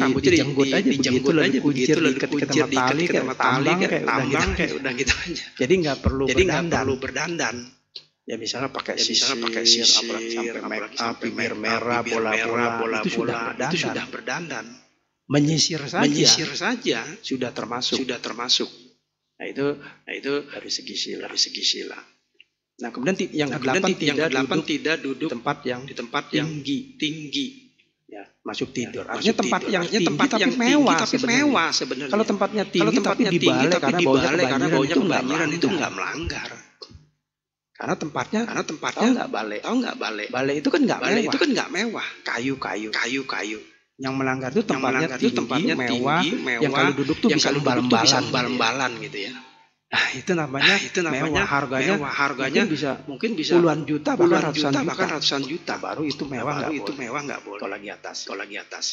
rambutnya dijenggut aja dijenggut begitu, aja lalu kuncir, begitu, lalu diikat kuncir, sama tali, diikat kayak sama tali, tambang, kayak kayak udah tambang, gitu kayak aja. udah gitu aja. Jadi nggak perlu Jadi nggak berdandan. perlu berdandan. Ya misalnya pakai Ya, sisir, misalnya pakai sisir, apalagi sampai apalagi make up, sampai bibir make up, merah, bibir bola-bola, merah, itu sudah bola-bola, berdandan. itu sudah berdandan. Menyisir saja Menyisir saja sudah termasuk. sudah termasuk. Nah itu Nah itu dari segi sila. dari segi sila. Nah kemudian ti- yang Nah, kedelapan kemudian yang tidak kedelapan duduk tidak di duduk tempat yang di tempat yang tinggi. tinggi. Ya, masuk tidur. Ya, Artinya masuk tempat tidur. yang Artinya tinggi tempat tapi yang mewah tinggi tapi sebenarnya. mewah sebenarnya. Kalau tempatnya tinggi Kalau tempatnya tapi tinggi dibalik tapi karena baunya dibalik karena kebanjiran baunya itu nggak kebanjiran itu melanggar. nggak melanggar. Karena tempatnya Karena tahu tempatnya nggak balik. tahu nggak balik. Balik itu kan nggak Balik mewah. itu kan nggak mewah. Kayu-kayu. Kayu-kayu. Yang melanggar itu Yang tempatnya melanggar tinggi, itu tempatnya mewah, tinggi, mewah, yang kalau duduk tuh yang bisa kalau duduk tuh balan-balan. bisa gitu ya. balan-balan gitu ya. Nah, itu namanya, Nah, itu namanya mewah. Harganya, mewah. Harganya mungkin bisa mungkin bisa puluhan juta, bahkan puluhan ratusan juta, juta. bahkan ratusan juta. Nah, baru itu mewah Baru nggak itu boleh. mewah nggak boleh. Kalau lagi atas. Kalau lagi atas.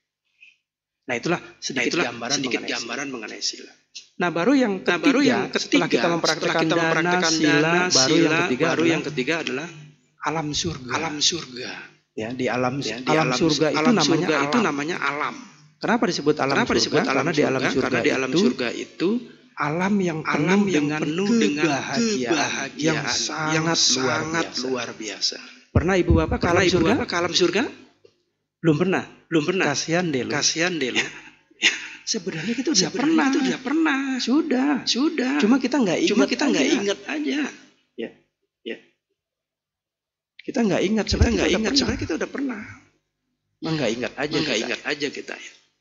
Nah itulah Nah, sedikit itulah gambaran sedikit mengenai gambaran mengenai sila. sila. Nah baru yang Nah, ketiga, baru yang setelah ketiga, kita mempraktekkan, setelah kita dana, mempraktekkan sila, dana, baru sila, yang ketiga baru adalah yang ketiga adalah alam surga. alam surga. Ya di alam, Ya, di alam surga itu alam namanya surga alam. itu namanya alam. Kenapa disebut alam Kenapa surga? disebut alam Karena surga? di alam surga Karena di alam itu surga itu alam yang penuh alam yang dengan penuh dengan kebahagiaan, kebahagiaan yang sangat, yang luar, sangat biasa. luar biasa. Pernah ibu bapak ke Pernah alam ibu surga? bapak ke alam surga? Belum pernah. Belum pernah. Kasihan deh lu. Kasihan deh lu. Sebenarnya kita udah Sebenarnya pernah. itu udah pernah. Sudah. Sudah. Cuma kita nggak ingat. Cuma kita nggak aja. ingat aja. Ya, ya. Kita nggak ingat. Kita Sebenarnya nggak kita ingat. udah Sebenarnya kita udah pernah. pernah. Nggak ingat aja. Nggak kita. ingat aja kita.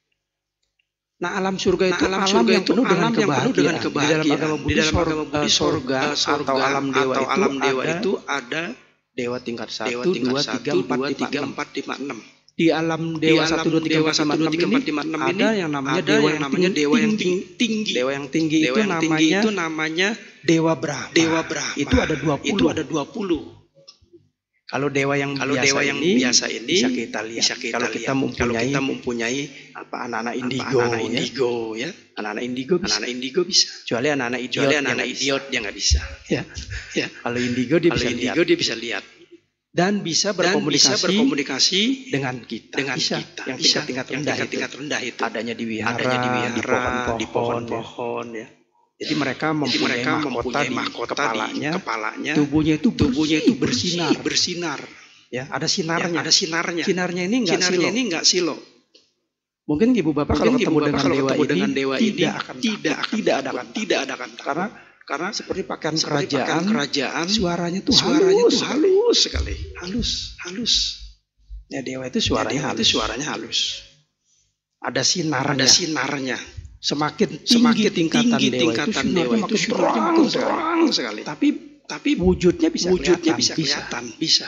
Nah alam surga itu Nah, alam, surga yang itu penuh dengan alam yang penuh dengan kebahagiaan. Di dalam kebahagiaan. agama Di Buddhis, dalam agama sorga, Buddhis, sorga, sorga atau alam dewa, atau itu, alam dewa ada itu ada dewa tingkat satu, dewa tingkat dua, satu, tiga, empat, dua, lima, tiga, enam. empat, lima, enam. Di alam Di dewa alam satu, dua, tiga, dewa empat, satu, lima, dua, tiga, enam empat, ini lima, enam ada ini yang namanya ada dewa yang yang namanya dewa yang tinggi. tinggi. Dewa yang tinggi Dewa itu yang tinggi namanya itu namanya Dewa Brahma. Dewa Brahma. Itu ada dua puluh. Itu ada dua puluh. Kalau dewa yang Kalau biasa dewa yang ini biasa ini bisa kita lihat. bisa kita Kalau lihat. kita mempunyai, Kalau kita mempunyai apa anak-anak apa, indigo, anak-anak ya. indigo ya. Anak-anak indigo bisa. Anak-anak indigo bisa. Kecuali anak-anak idiot, Kecuali yang anak-anak nggak bisa. idiot dia nggak bisa. Ya. Ya. Kalau indigo dia Kalau bisa indigo lihat dia bisa lihat dan bisa dan berkomunikasi, bisa berkomunikasi dengan kita. dengan bisa. kita. Yang Bisa. tingkat-tingkat Yang rendah itu. tingkat-tingkat rendah itu. Adanya di wihara, Adanya di wihara, di pohon-pohon, di pohon-pohon ya. Jadi mereka Jadi mempunyai mereka mahkota mempunyai di mahkota kepalanya, di kepalanya. tubuhnya itu Tubuhnya itu bersinar, bersinar. ya ada Ya, sinarnya. ada sinarnya. Sinarnya ini enggak Sinarnya silo. ini enggak silo. Mungkin ibu bapak kalau Mungkin ketemu ibu bapak dengan kalau dewa ketemu ini, dengan dewa ini tidak akan tidak takut, akan tidak ada takut, akan tidak ada akan takut. karena karena seperti pakaian seperti kerajaan, pakaian kerajaan suaranya tuh suaranya halus, tuh halus sekali. halus. Halus. Ya dewa itu Suaranya suaranya itu halus. suaranya halus. Ada sinarnya. Ada sinarnya. Semakin tinggi Semakin tingkatan tinggi dewa tingkatan itu, dewa sinarnya itu makin suaranya terang makin sekali. terang sekali. Tapi Tapi wujudnya bisa wujudnya kelihatan, bisa kelihatan, bisa.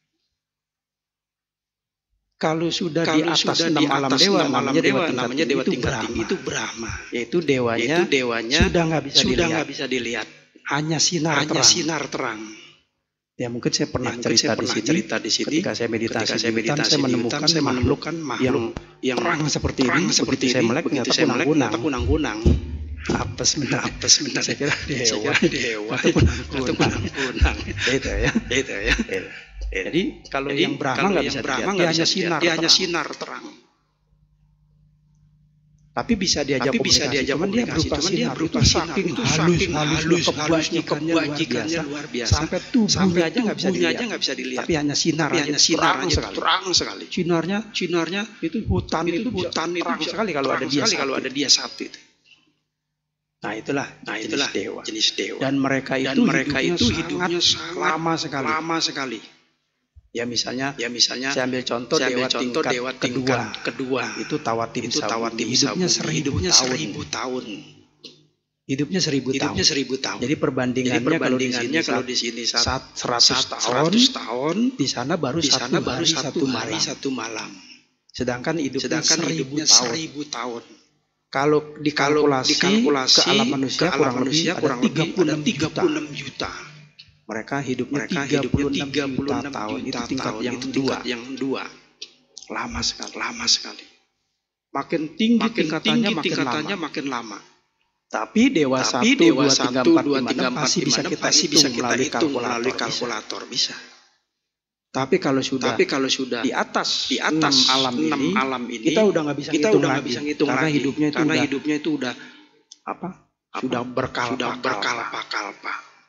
Kalau sudah Kalau di atas sudah enam di alam atas dewa, enam alam namanya dewa, dewa tingkat namanya tinggi dewa itu tingkat Brahma. tinggi itu Brahma. Yaitu dewanya Yaitu dewanya sudah nggak bisa sudah dilihat, nggak bisa dilihat. hanya sinar Hanya terang. sinar terang. Ya mungkin saya pernah Ya, mungkin cerita saya di pernah sini. cerita di sini. Ketika saya meditasi, Ketika saya di hutan, meditasi saya di menemukan hutan, saya makhluk menemukan makhluk yang yang terang seperti terang ini. seperti Begitu saya ini. melek Begitu ternyata saya melek kunang-kunang. ternyata kunang-kunang. Apes benar. Apes benar. Saya kira Saya dewa. kira dewa. Atau Atau kunang-kunang. kunang-kunang. Itu ya. Itu ya. Jadi kalau Jadi yang Brahma kalau nggak yang bisa Brahma dilihat, nggak dia bisa hanya sinar, dilihat, dia hanya terang. sinar terang. Tapi bisa diajak Tapi bisa komunikasi. diajak Cuman dia komunikasi. berupa Cuman dia sinar. berupa Itu sinar. saking Itu halus, saking halus, halus, kebajikannya kebajikannya luar luar biasa. Sampai tubuhnya Sampai aja nggak bisa tubuhnya dilihat. aja nggak bisa dilihat. Tapi hanya sinar, Tapi aja, hanya sinar terang aja, sekali. terang sekali. Sinarnya Sinarnya itu hutan itu itu hutan itu terang bisa sekali kalau terang ada dia sekali satu. kalau ada dia satu itu. Nah itulah, Nah jenis itulah dewa. jenis dewa. Dan mereka Dan itu mereka hidupnya itu sangat hidupnya sangat lama sekali. lama sekali. Ya misalnya, Ya misalnya saya ambil contoh saya dewa ambil contoh tingkat dewa kedua. tingkat kedua. Itu Tawatim Itu Sabu. Tawatim Hidupnya Sabu. seribu Hidupnya tahun. seribu tahun. Hidupnya seribu tahun. Hidupnya seribu tahun. Jadi perbandingannya, Jadi kalau di sini perbandingannya kalau saat- di sini saat saat seratus tahun, seratus tahun, di sana baru di sana satu baru hari, satu satu hari malam. satu malam. Sedangkan hidupnya Sedangkan seribu hidupnya tahun. seribu tahun. Kalau Kalau dikalkulasi, dikalkulasi ke alam manusia ke alam kurang manusia lebih kurang ada lebih ada tiga puluh enam juta. Mereka hidupnya Mereka tiga puluh hidupnya enam tiga puluh juta enam tahun. Itu juta tingkat tahun. yang Itu dua. tingkat yang dua. Lama sekali. Lama sekali. Makin tinggi Makin tingkatannya, tinggi makin tingkatannya lama. makin lama. Tapi dewa Tapi satu, dewa dua, tiga, satu, empat, dua, lima, tiga, enam empat, pasti lima, bisa enam kita pasti hitung bisa kita melalui hitung melalui kalkulator. kalkulator bisa. Tapi kalau sudah Tapi kalau sudah di atas di atas enam alam enam ini, alam ini kita udah nggak bisa kita ngitung udah nggak lagi. bisa ngitung Karena lagi. hidupnya itu Karena udah hidupnya itu udah apa? apa? Sudah berkala sudah berkalpa-kalpa.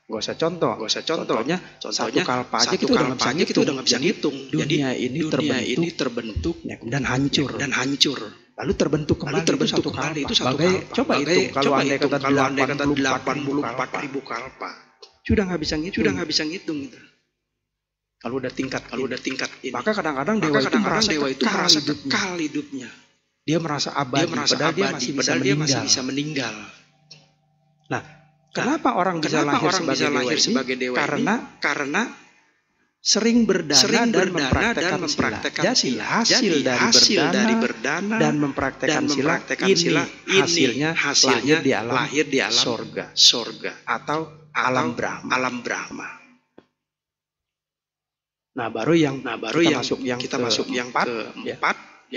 Gak usah contoh. Gak usah contoh. Contohnya, Contohnya satu kalpa aja satu kita udah nggak kalpa bisa aja kita ngitung. udah nggak bisa Jadi, ngitung. dunia Jadi ini dunia terbentuk, ini terbentuk ya, kemudian hancur. dan hancur. Lalu terbentuk kembali, Lalu terbentuk itu satu kembali kalpa. itu satu Bagai, kalpa. coba Bagai, hitung kalau coba andai hitung kata kalau andai kata delapan delapan puluh puluh empat empat ribu ribu kalpa. sudah nggak bisa ngitung. Sudah nggak bisa ngitung gitu. Kalau udah tingkat Kalau udah tingkat ini. maka kadang-kadang Maka dewa itu kadang-kadang merasa dewa itu kekal merasa hidupnya. kekal hidupnya. Dia merasa abadi, Dia merasa padahal dia abadi, masih bisa padahal dia masih meninggal. bisa meninggal. Nah, kenapa orang bisa Kenapa lahir orang sebagai bisa dewa lahir ini? sebagai dewa Karena ini? Karena sering berdana sering dan berdana mempraktekkan dan sila. mempraktekkan Jadi sila. hasil Jadi dari hasil berdana dari berdana dan mempraktekkan dan sila mempraktekkan ini sila ini hasilnya, hasilnya lahir di alam, lahir di alam sorga sorga atau atau alam Brahma. alam Brahma. Nah, baru yang Nah, baru kita yang masuk yang kita masuk yang keempat, keempat ya,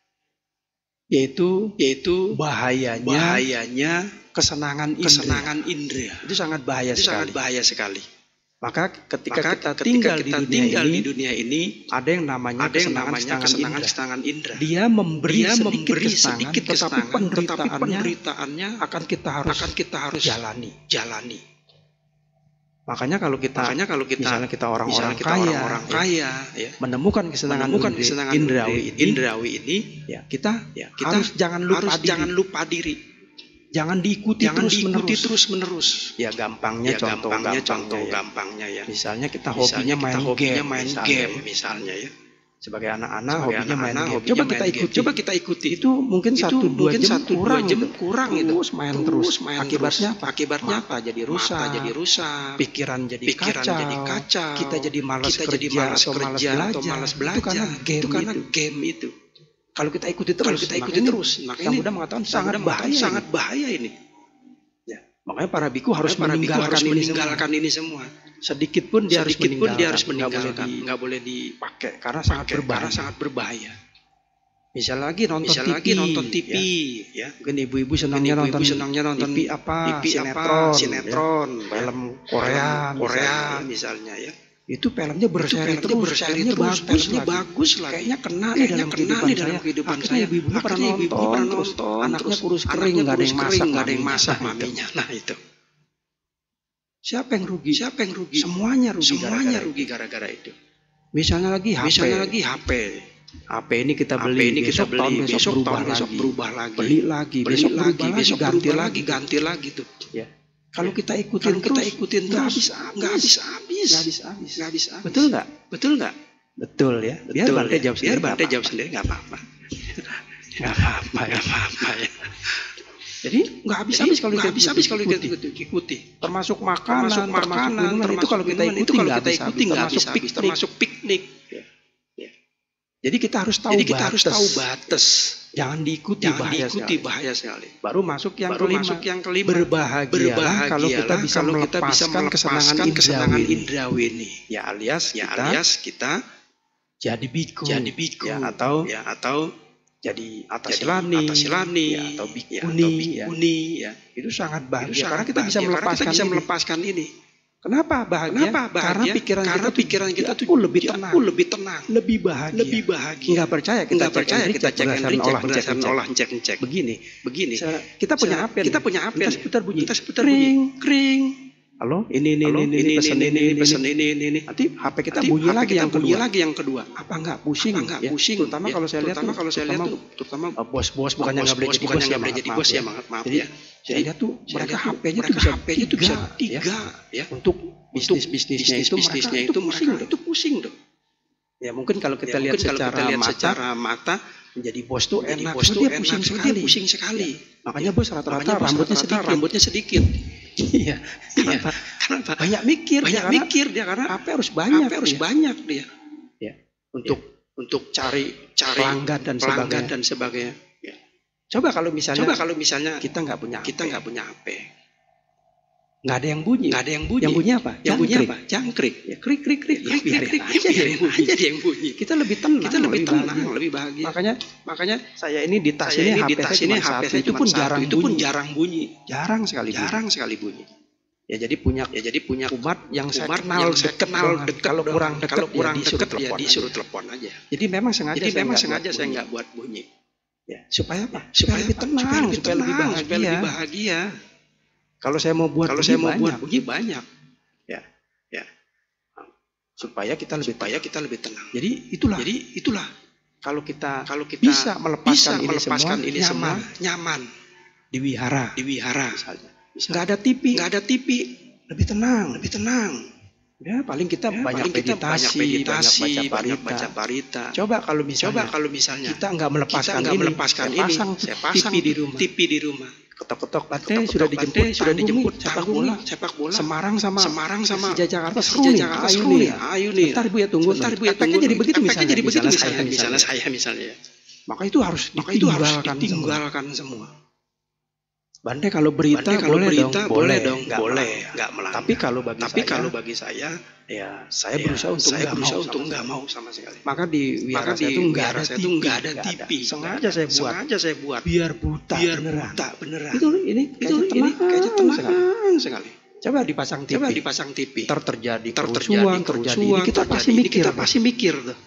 yaitu yaitu bahayanya bahayanya kesenangan indera. kesenangan indera. Itu sangat bahaya Itu sekali. sangat bahaya sekali. Maka ketika Maka kita ketika tinggal kita di dunia tinggal ini, di dunia ini ada yang namanya ada yang namanya kesenangan-kesenangan kesenangan indera. kesenangan indera. Dia memberi Dia sedikit memberi kesenangan, sedikit tetapi kesenangan, tetapi penderitaannya penderitaannya akan kita harus akan kita harus jalani. jalani. Makanya kalau kita Makanya kalau kita misalnya kita orang-orang misalnya kita kaya, orang-orang ya, kaya ya, menemukan kesenangan menemukan indri- kesenangan indrawi ini, indrawi ini ya kita, ya, kita harus jangan lupa harus diri. jangan lupa diri. Jangan diikuti Jangan terus diikuti menerus. terus menerus. Ya gampangnya Ya, contoh gampangnya gampangnya contoh ya. gampangnya ya. Misalnya kita Misalnya hobinya kita main hobinya game, main misalnya, game ya. misalnya ya. Sebagai anak-anak Sebagai hobinya main anak-anak game. hobinya Coba main kita game. ikuti. Coba kita ikuti. Itu mungkin Itu satu dua mungkin jam satu, dua kurang jam gitu. kurang itu. Terus main terus. main Akibatnya terus. apa? Akibatnya Mata apa? jadi rusak. Mata jadi rusak. Pikiran jadi Pikiran kacau. jadi kacau. Kita jadi malas Kita kerja, jadi malas atau malas kerja belajar. atau malas Itu belajar. karena game Itu karena itu. game itu. Kalau kita ikuti terus, Kalau kita ikuti makanya terus, Sang makanya Buddha mengatakan Sang sangat Buddha mengatakan bahaya. sangat ini. bahaya ini. Makanya para biku harus Makanya para biku meninggalkan harus ini semua. meninggalkan ini semua. Sedikit pun dia harus Sedikit pun meninggalkan. dia harus Nggak boleh meninggalkan. di- Nggak boleh dipakai pakai karena sangat berbahaya. karena sangat berbahaya. Misal lagi nonton Misal T V, lagi nonton T V, ya. ya. Mungkin ibu-ibu senangnya Ibu-ibu nonton senangnya nonton T V apa, T V apa, sinetron, sinetron, ya. ya. film Korea, Korea misalnya, misalnya ya. itu filmnya berseri Itu filmnya terus, berseri filmnya terus, bagus filmnya lagi. bagus lagi. Kayaknya kena nih Kayaknya dalam kena kehidupan nih dalam saya. kehidupan Akhirnya saya. ibu-ibunya pernah Akhirnya ibu-ibunya nonton, pernah terus nonton, anaknya terus kurus kering, anaknya nggak ada yang kurus masak, kering, nggak ada yang maminya. masak Nah, itu. maminya. Nah itu. Siapa yang rugi? Siapa yang rugi? Semuanya rugi. Semuanya gara-gara rugi gara-gara itu. itu. Misalnya lagi H P. Misalnya lagi H P. H P ini kita H P beli, ini kita besok tahun beli, besok besok berubah tahun besok lagi. berubah lagi. Beli lagi, Beli besok lagi, berubah lagi, besok ganti berubah lagi, lagi, ganti lagi tuh. Ya. Kalau kita ikutin Kalau kita terus, ikutin nggak terus, habis-habis. nggak habis-habis. Nggak habis-habis. Nggak habis-habis. Betul nggak? Betul nggak? Betul ya. Biar Betul Bante ya. jawab Biar sendiri. Bante nggak jawab apa-apa. sendiri nggak apa-apa. Nggak apa-apa ya. Nggak apa-apa ya. Jadi nggak habis-habis kalau nggak kita habis-habis kalau kita ikuti. ikuti. Termasuk makanan, Termasuk makanan, minuman, itu termasuk kalau kita minuman, ikuti itu kalau nggak kita ikuti habis-habis. nggak Termasuk habis-habis. piknik. Termasuk piknik. Jadi kita harus tahu Jadi kita harus batas. tahu batas. Jangan diikuti Jangan bahaya diikuti sekali. bahaya sekali. Baru masuk yang Baru kelima. masuk yang kelima. Berbahagialah Berbahagialah kalau kita bisa kalau kita bisa melepaskan kesenangan melepaskan kesenangan indrawi. indrawi ini. Ya alias Ya kita alias kita jadi biku. jadi biku. Ya, atau ya atau jadi jadi atasilani, atasilani, ya, atau ya, bikuni, atau ya. bikuni, ya. Itu sangat bahagia Itu karena sangat kita bisa bahagia, karena melepaskan kita bisa ini. melepaskan ini. Kenapa bahagia? Kenapa bahagia? Karena pikiran Karena kita tuh pikiran kita tuh jauh lebih jauh tenang, lebih tenang, lebih bahagia. lebih bahagia. Nggak percaya kita Nggak cek percaya and kita recheck cek and berdasarkan recheck olah berdasarkan cek olah cek and check. Begini, Begini. Misalnya, kita punya H P, Kita nih. punya H P. Kita nih. seputar bunyi. Kita seputar Kring. bunyi. Kring. Halo, ini ini Halo, ini ini pesan ini ini pesan ini. ini ini ini. Nanti H P kita Nanti bunyi H P lagi kita yang bunyi kedua. lagi yang kedua. Apa enggak pusing? Apa enggak ya? pusing? Terutama ya? kalau saya lihat Terutama tuh, kalau saya lihat terutama, tuh, terutama uh, bos-bos bukannya bos- nggak boleh bos jadi bukannya bos ya, nggak boleh maaf, jadi maaf bos ya. ya, maaf maaf Jadi ya. saya lihat tuh Saya mereka lihat H tuh, P-nya tuh mereka bisa H P-nya tuh bisa tiga, tiga, ya. ya. Untuk bisnis Untuk bisnisnya itu bisnisnya mereka itu pusing mereka tuh. itu pusing tuh. Ya mungkin kalau kita Ya, lihat mungkin kalau secara kita lihat mata secara mata menjadi bos tuh jadi enak, bos Cuma tuh dia enak pusing sekali, sekali. pusing sekali. Makanya bos rata-rata Makanya bos rambutnya rata-rata sedikit. Rambutnya sedikit. Iya. Kenapa? Kenapa? Banyak mikir, Banyak dia, karena mikir dia karena H P harus banyak, H P harus dia. banyak dia. Ya. Untuk Untuk cari cari pelanggan dan pelanggan sebagainya. dan sebagainya. Coba kalau misalnya Coba kalau misalnya kita nggak punya kita nggak punya H P, nggak ada yang bunyi. nggak ada yang bunyi. Yang bunyi apa? Yang bunyi Jangkrik. apa? Jangkrik. Ya, krik krik krik. Ya, Ya, biarin krik, aja krik, dia biarin yang bunyi. aja dia yang bunyi. Kita lebih tenang. Kita lebih tenang, bahagia. lebih bahagia. Makanya Makanya saya ini di tas saya ini ini H P di tas saya ini cuma H P satu, saya itu cuma pun satu, jarang itu pun bunyi. jarang bunyi. Jarang sekali bunyi. Jarang sekali bunyi. Ya jadi punya Ya jadi punya umat yang saya umat kenal yang saya deket kenal doang. dekat Kalau doang. kurang dekat kalau kurang ya disuruh dekat ya telepon disuruh aja. telepon aja. Jadi memang sengaja Jadi saya memang nggak sengaja buat saya bunyi. nggak buat bunyi. Ya, supaya apa? Supaya lebih apa? tenang, supaya lebih supaya lebih tenang, bahagia. supaya lebih bahagia. Kalau saya mau buat Kalau bunyi saya mau banyak. buat bunyi banyak. supaya kita lebih supaya kita lebih tenang. Jadi itulah. Jadi itulah Kalau kita kalau kita bisa melepaskan bisa ini melepaskan semua, ini nyaman. semua nyaman Di wihara, di wihara. misalnya. Misalnya. Nggak ada T V, Nggak ada T V, lebih tenang. lebih tenang. Ya, paling kita Ya, banyak paling kita meditasi, banyak meditasi, banyak baca banyak parita. baca parita. Coba kalau misalnya, Coba kalau misalnya kita nggak melepaskan kita nggak ini, melepaskan saya ini, pasang saya T V pasang di rumah. T V di rumah. Ketok-ketok bate Ketok-ketok sudah bate, dijemput, sudah dijemput sepak tanggung bola. nih, sepak bola. Semarang sama Semarang sama Persija Jakarta seru Persija nih. Jakarta Ayo seru nih. nih. Ayo nih. Bentar Bu ya tunggu. Bentar Bu ya Efeknya tunggu. jadi begitu Efeknya misalnya. jadi begitu misalnya misalnya, saya, misalnya misalnya. saya misalnya. Maka itu harus Maka itu harus ditinggalkan semua. ditinggalkan semua. Bante kalau berita, Bante kalau boleh, berita dong, boleh dong, nggak boleh, melanggar. nggak melanggar. Tapi kalau bagi Tapi saya, kalau bagi saya, ya saya ya, berusaha untuk saya nggak berusaha mau untuk sama nggak sekali. mau sama sekali. Maka di wihara Maka saya di itu nggak wihara ada saya T V, itu nggak ada nggak T V. Sengaja saya buat. Sengaja saya buat. Biar buta Biar beneran. buta beneran. Itu ini Itu kayaknya ini tenang, kayaknya sekali. tenang sekali. Coba dipasang T V. Coba dipasang T V. Ntar terjadi Ntar kerusuhan, terjadi terjadi kerusuhan, ini kita terjadi pasti ini mikir. kita pasti mikir tuh.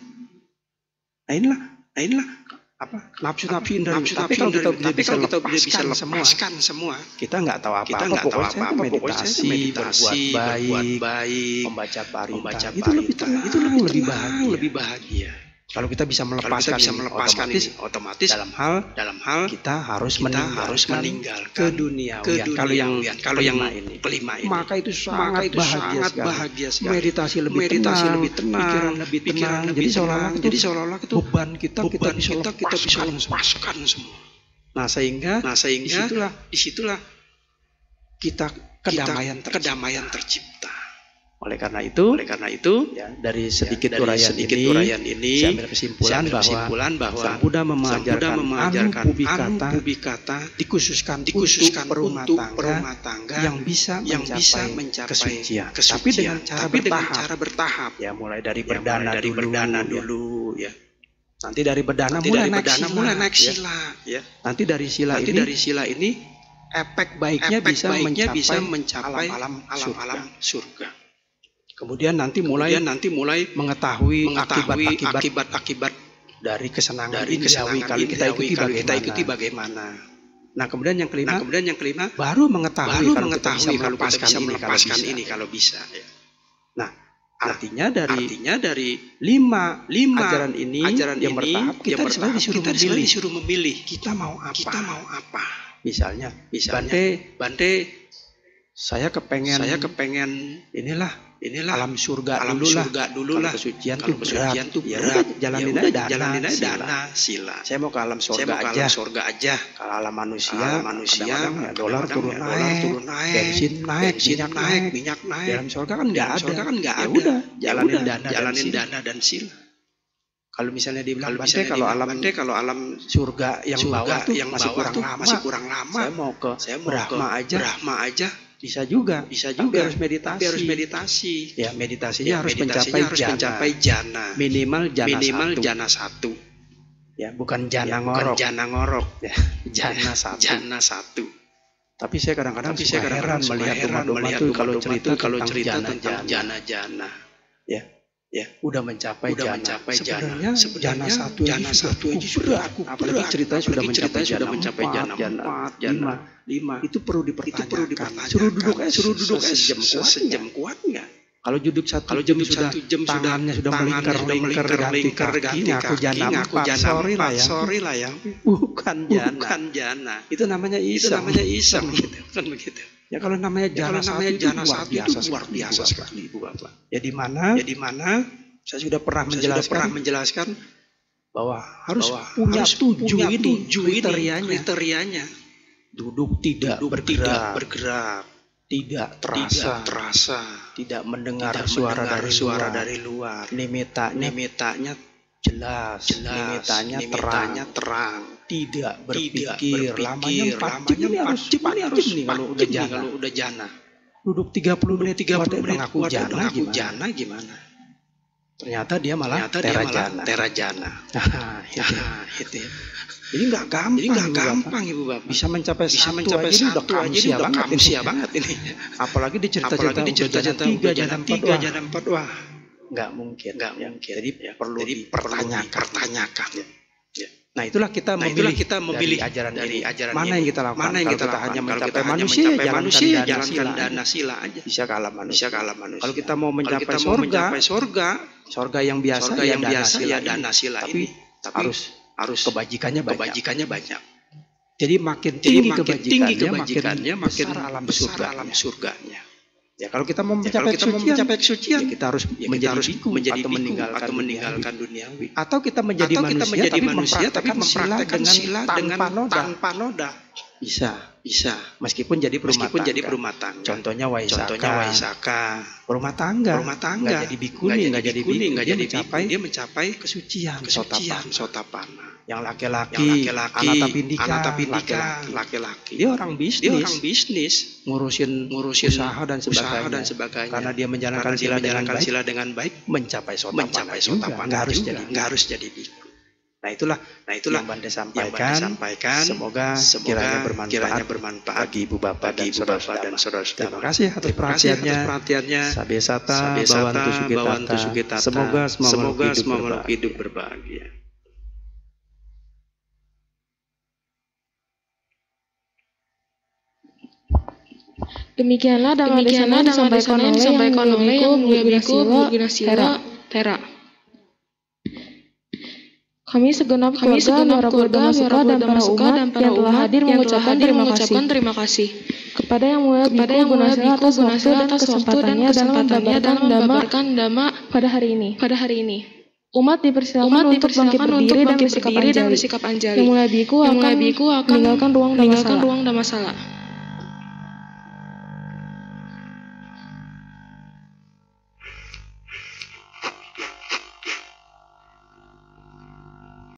Nah inilah, Nah inilah apa nafsu-nafsu indra. nafsu Tapi nafsu kalau kita indra. Tapi bisa kalau kita bisa lepaskan semua, lepaskan semua, kita nggak tahu apa-apa. kita nggak tahu Pokoknya saya apa-apa. itu Pokoknya saya meditasi, meditasi, berbuat berbuat baik, baik, membaca parita, membaca itu lebih parita. tenang, Itu lebih lebih tenang, bahagia. lebih bahagia. Kalau kita bisa Kalau kita melepaskan, bisa ini, melepaskan otomatis ini, otomatis dalam hal dalam hal kita harus kita meninggalkan, harus meninggalkan ke dunia. ke Kalau yang duniawian. Kalau yang kelima ini, kelima ini, maka itu sangat maka itu bahagia sangat sekali. bahagia sekali. Meditasi lebih Meditasi tenang, lebih tenang, pikiran lebih pikiran tenang. lebih Jadi tenang. seolah-olah itu Jadi seolah-olah itu beban kita kita beban bisa kita kita bisa lepaskan semua. lepaskan semua. Nah sehingga, Nah sehingga disitulah disitulah kita kedamaian kita, tercipta. kedamaian tercipta. Oleh karena itu, Oleh karena itu, ya, dari sedikit ya, dari uraian sedikit ini, uraian ini, saya ambil kesimpulan, saya ambil bahwa, kesimpulan bahwa Sang Buddha Sang Buddha mengajarkan mengajarkan anububikata anububikata dikhususkan, dikhususkan untuk rumah untuk tangga rumah tangga yang bisa yang mencapai, bisa mencapai kesucian. kesucian. Tapi dengan cara Tapi dengan bertahap. cara bertahap. Ya mulai dari Ya, berdana mulai dari dulu, berdana ya. dulu, ya. Nanti dari berdana Nanti mulai dari naik berdana sila, mulai naik ya. sila, ya. Nanti dari sila Nanti ini dari sila ini efek baiknya efek bisa baiknya mencapai, bisa mencapai alam-alam alam-alam surga. Kemudian nanti mulai Kemudian nanti mulai mengetahui mengetahui akibat-akibat akibat-akibat dari kesenangan dari indriawi kesenangan kalau kita indriawi ikuti kalau bagaimana. kita ikuti bagaimana. Nah kemudian yang kelima, Nah, kemudian yang kelima baru mengetahui baru kalau mengetahui kita bisa kalau kita melepaskan bisa ini, melepaskan kalau ini bisa. kalau bisa, ya. Nah artinya dari Artinya dari lima lima ajaran ini ajaran yang ini bertahap kita yang sebenarnya bertahap, disuruh kita memilih sebenarnya disuruh memilih kita mau apa. kita mau apa. Misalnya, Misalnya, Bante, Bante, saya kepengen saya kepengen inilah inilah alam surga alam dulu lah. surga dulu Kalau lah. kesucian Kalau tuh kesucian berat. tuh Ya berat. udah, jalanin Ya aja udah, dana, jalanin aja sila. dana, sila. Saya mau ke alam Saya surga mau ke aja. alam surga aja. Kalau alam manusia, Alam manusia, kadang-kadang ya dolar kadang-kadang turun ya naik, dolar turun naik, bensin naik, bensin minyak naik, naik. minyak Di naik. alam surga kan nggak Di alam ada. surga kan nggak Ya ada. udah, Ya jalanin udah, dana dan jalanin sila. dana dan sila. Kalau misalnya dibilang Kalau Bante, misalnya kalau dibilang, alam Bante, kalau alam surga yang surga bawah tuh yang masih bawah kurang tuh lama, masih kurang lama. saya mau ke Saya mau Brahma ke aja. Brahma aja. Bisa juga, Bisa Tapi juga. harus meditasi. Tapi harus meditasi. Ya meditasinya Ya, harus meditasinya mencapai harus jana. mencapai jana. Minimal jana Minimal satu. jana satu. Ya bukan jana Ya, bukan ngorok. jana ngorok. Ya, jana satu. Jana satu. Tapi saya kadang-kadang Tapi suka saya kadang-kadang heran suka melihat heran domba-domba melihat tuh kalau domba-domba cerita tuh kalau tentang cerita tentang jana-jana. jana-jana. Ya, ya, udah mencapai Udah jana. mencapai jana. Sebenarnya, Sebenarnya jana satu jana aja satu sudah aja cukup sudah berat. cukup Apalagi berat. ceritanya sudah Apalagi mencapai ceritanya sudah jana mencapai empat, jana jana empat, lima. jana lima. Itu perlu Itu dipertanyakan. perlu dipertanyakan. Suruh duduk aja, Suruh duduk aja sejam kuat sejam nggak? kuat enggak? Kalau duduk satu Kalau jam duduk sudah satu jam sudah tangannya sudah tangannya melingkar sudah melingkar melingkar ganti melingkar kaki, ganti ngaku kaki, jana ngaku empat, jana sorry lah empat, ya. sorry lah ya. Bukan jana. Bukan jana. Itu namanya Itu iseng. namanya iseng gitu. Kan begitu. Ya kalau namanya Ya, jana kalau satu namanya itu jana luar satu biasa itu luar sekali, biasa Ibu Bapak. sekali, Ibu Bapak. Ya di mana Ya di mana saya sudah pernah saya sudah menjelaskan pernah menjelaskan bahwa harus bahwa punya harus tujuh punya ini tujuh ini kriterianya. kriterianya. Duduk tidak Duduk bergerak, tidak bergerak, tidak terasa, tidak terasa, tidak mendengar tidak suara mendengar dari suara luar. dari luar. Nimitanya Nimitanya jelas, jelas, nimitanya terang, nimitanya terang. tidak berpikir, Tidak lamanya berpikir, empat lamanya jam ini empat harus jam empat ini jam harus nih kalau empat udah jam nih jana. kalau udah jana. Duduk tiga puluh menit, tiga puluh kuat, menit mengaku kuat, jana mengaku gimana? jana gimana? Ternyata dia malah Ternyata dia tera malah jana. tera jana. Nah, itu. Nah, itu ya. Jadi nggak gampang, Jadi nggak Ibu Bapak. gampang Ibu Bapak. Bisa mencapai Bisa satu mencapai aja ini udah satu aja ini kamsia udah banget ini. kamsia banget ini. Apalagi di cerita-cerita Apalagi di udah cerita-cerita jana tiga, udah jana jana empat, tiga, wah, jana empat, wah, nggak mungkin. nggak ya. mungkin. Jadi Ya, perlu jadi perlu dipertanyakan. dipertanyakan. Ya. Nah itulah kita Nah, memilih, itulah kita memilih dari ajaran dari ini. ajaran Mana ini. yang kita lakukan? Mana yang Kalau kita kita lakukan? hanya Kalau mencapai kita hanya manusia, mencapai jalankan manusia, dana jalankan sila dana aja. sila aja. Bisa kalah manusia. Bisa kalah manusia. Kalau kita mau Kalau mencapai kita mau surga, mencapai surga, surga yang biasa, surga ya yang dana biasa sila ya ini. dana sila Tapi ini. Tapi harus harus kebajikannya banyak. kebajikannya banyak. Jadi makin Jadi tinggi makin tinggi kebajikannya, kebajikannya, makin makin besar alam besar surganya. alam surganya. Ya kalau kita mau Ya, kalau mencapai kita mau kesucian, mencapai kesucian, ya kita harus ya kita menjadi harus biku menjadi atau biku meninggalkan atau duniawi. meninggalkan duniawi. Atau kita menjadi Atau manusia, kita menjadi tapi manusia tapi mempraktekkan sila mempraktekkan dengan sila tanpa dengan noda. tanpa noda. Bisa, Bisa. meskipun jadi berumah Meskipun tangga. jadi berumah tangga. Contohnya Waisaka. Contohnya Waisaka. Berumah tangga. Rumah tangga. Nggak jadi bikuni, nggak jadi bikuni, biku. nggak Dia jadi mencapai biku. Dia mencapai kesucian, kesucian sotapana. sotapana. Yang laki-laki, Yang laki-laki, anatapindika, anatapindika, laki-laki. laki-laki. Dia orang bisnis, Dia orang bisnis, ngurusin ngurusin usaha dan usaha sebagainya. dan sebagainya. Karena dia menjalankan Karena dia sila dengan menjalankan baik, sila dengan baik, mencapai sotapana mencapai juga. sotapana Nggak harus juga. jadi Nggak harus jadi biku. Nah itulah, Nah itulah yang Banda yang sampaikan. Banda sampaikan. Semoga, Semoga kiranya bermanfaat, kiranya bermanfaat bagi ibu bapak bagi dan ibu bapak saudara dan saudara-saudara. Terima kasih atas Terima kasih atas perhatiannya. perhatiannya. Sabesata, Sabesata, Bawantu Sugitata. Bawantu Sugitata. Semoga semua Semoga makhluk semua hidup makhluk berbahagia. hidup berbahagia. Demikianlah dengan Demikianlah dengan disampaikan yang disampaikan oleh yang mulia biku Burginasila Tera. Kami segenap Kami keluarga, segenap para keluarga, Burgamasuka para dan para Burgamasuka umat dan para yang telah umat hadir yang telah mengucapkan hadir terima mengucapkan kasih terima kasih kepada yang mulia kepada Biku yang mulia Gunasila biku atas waktu Gunasila dan atas waktu dan kesempatannya dalam kesempatannya dalam membabarkan dhamma membabarkan dhamma pada hari ini. pada hari ini. Umat dipersilakan Umat untuk bangkit dipersilakan untuk berdiri dan bangkit bersikap berdiri dan anjali. bersikap anjali. Yang mulia Biku Yang akan mulia biku akan meninggalkan ruang meninggalkan dhammasala. ruang dhammasala.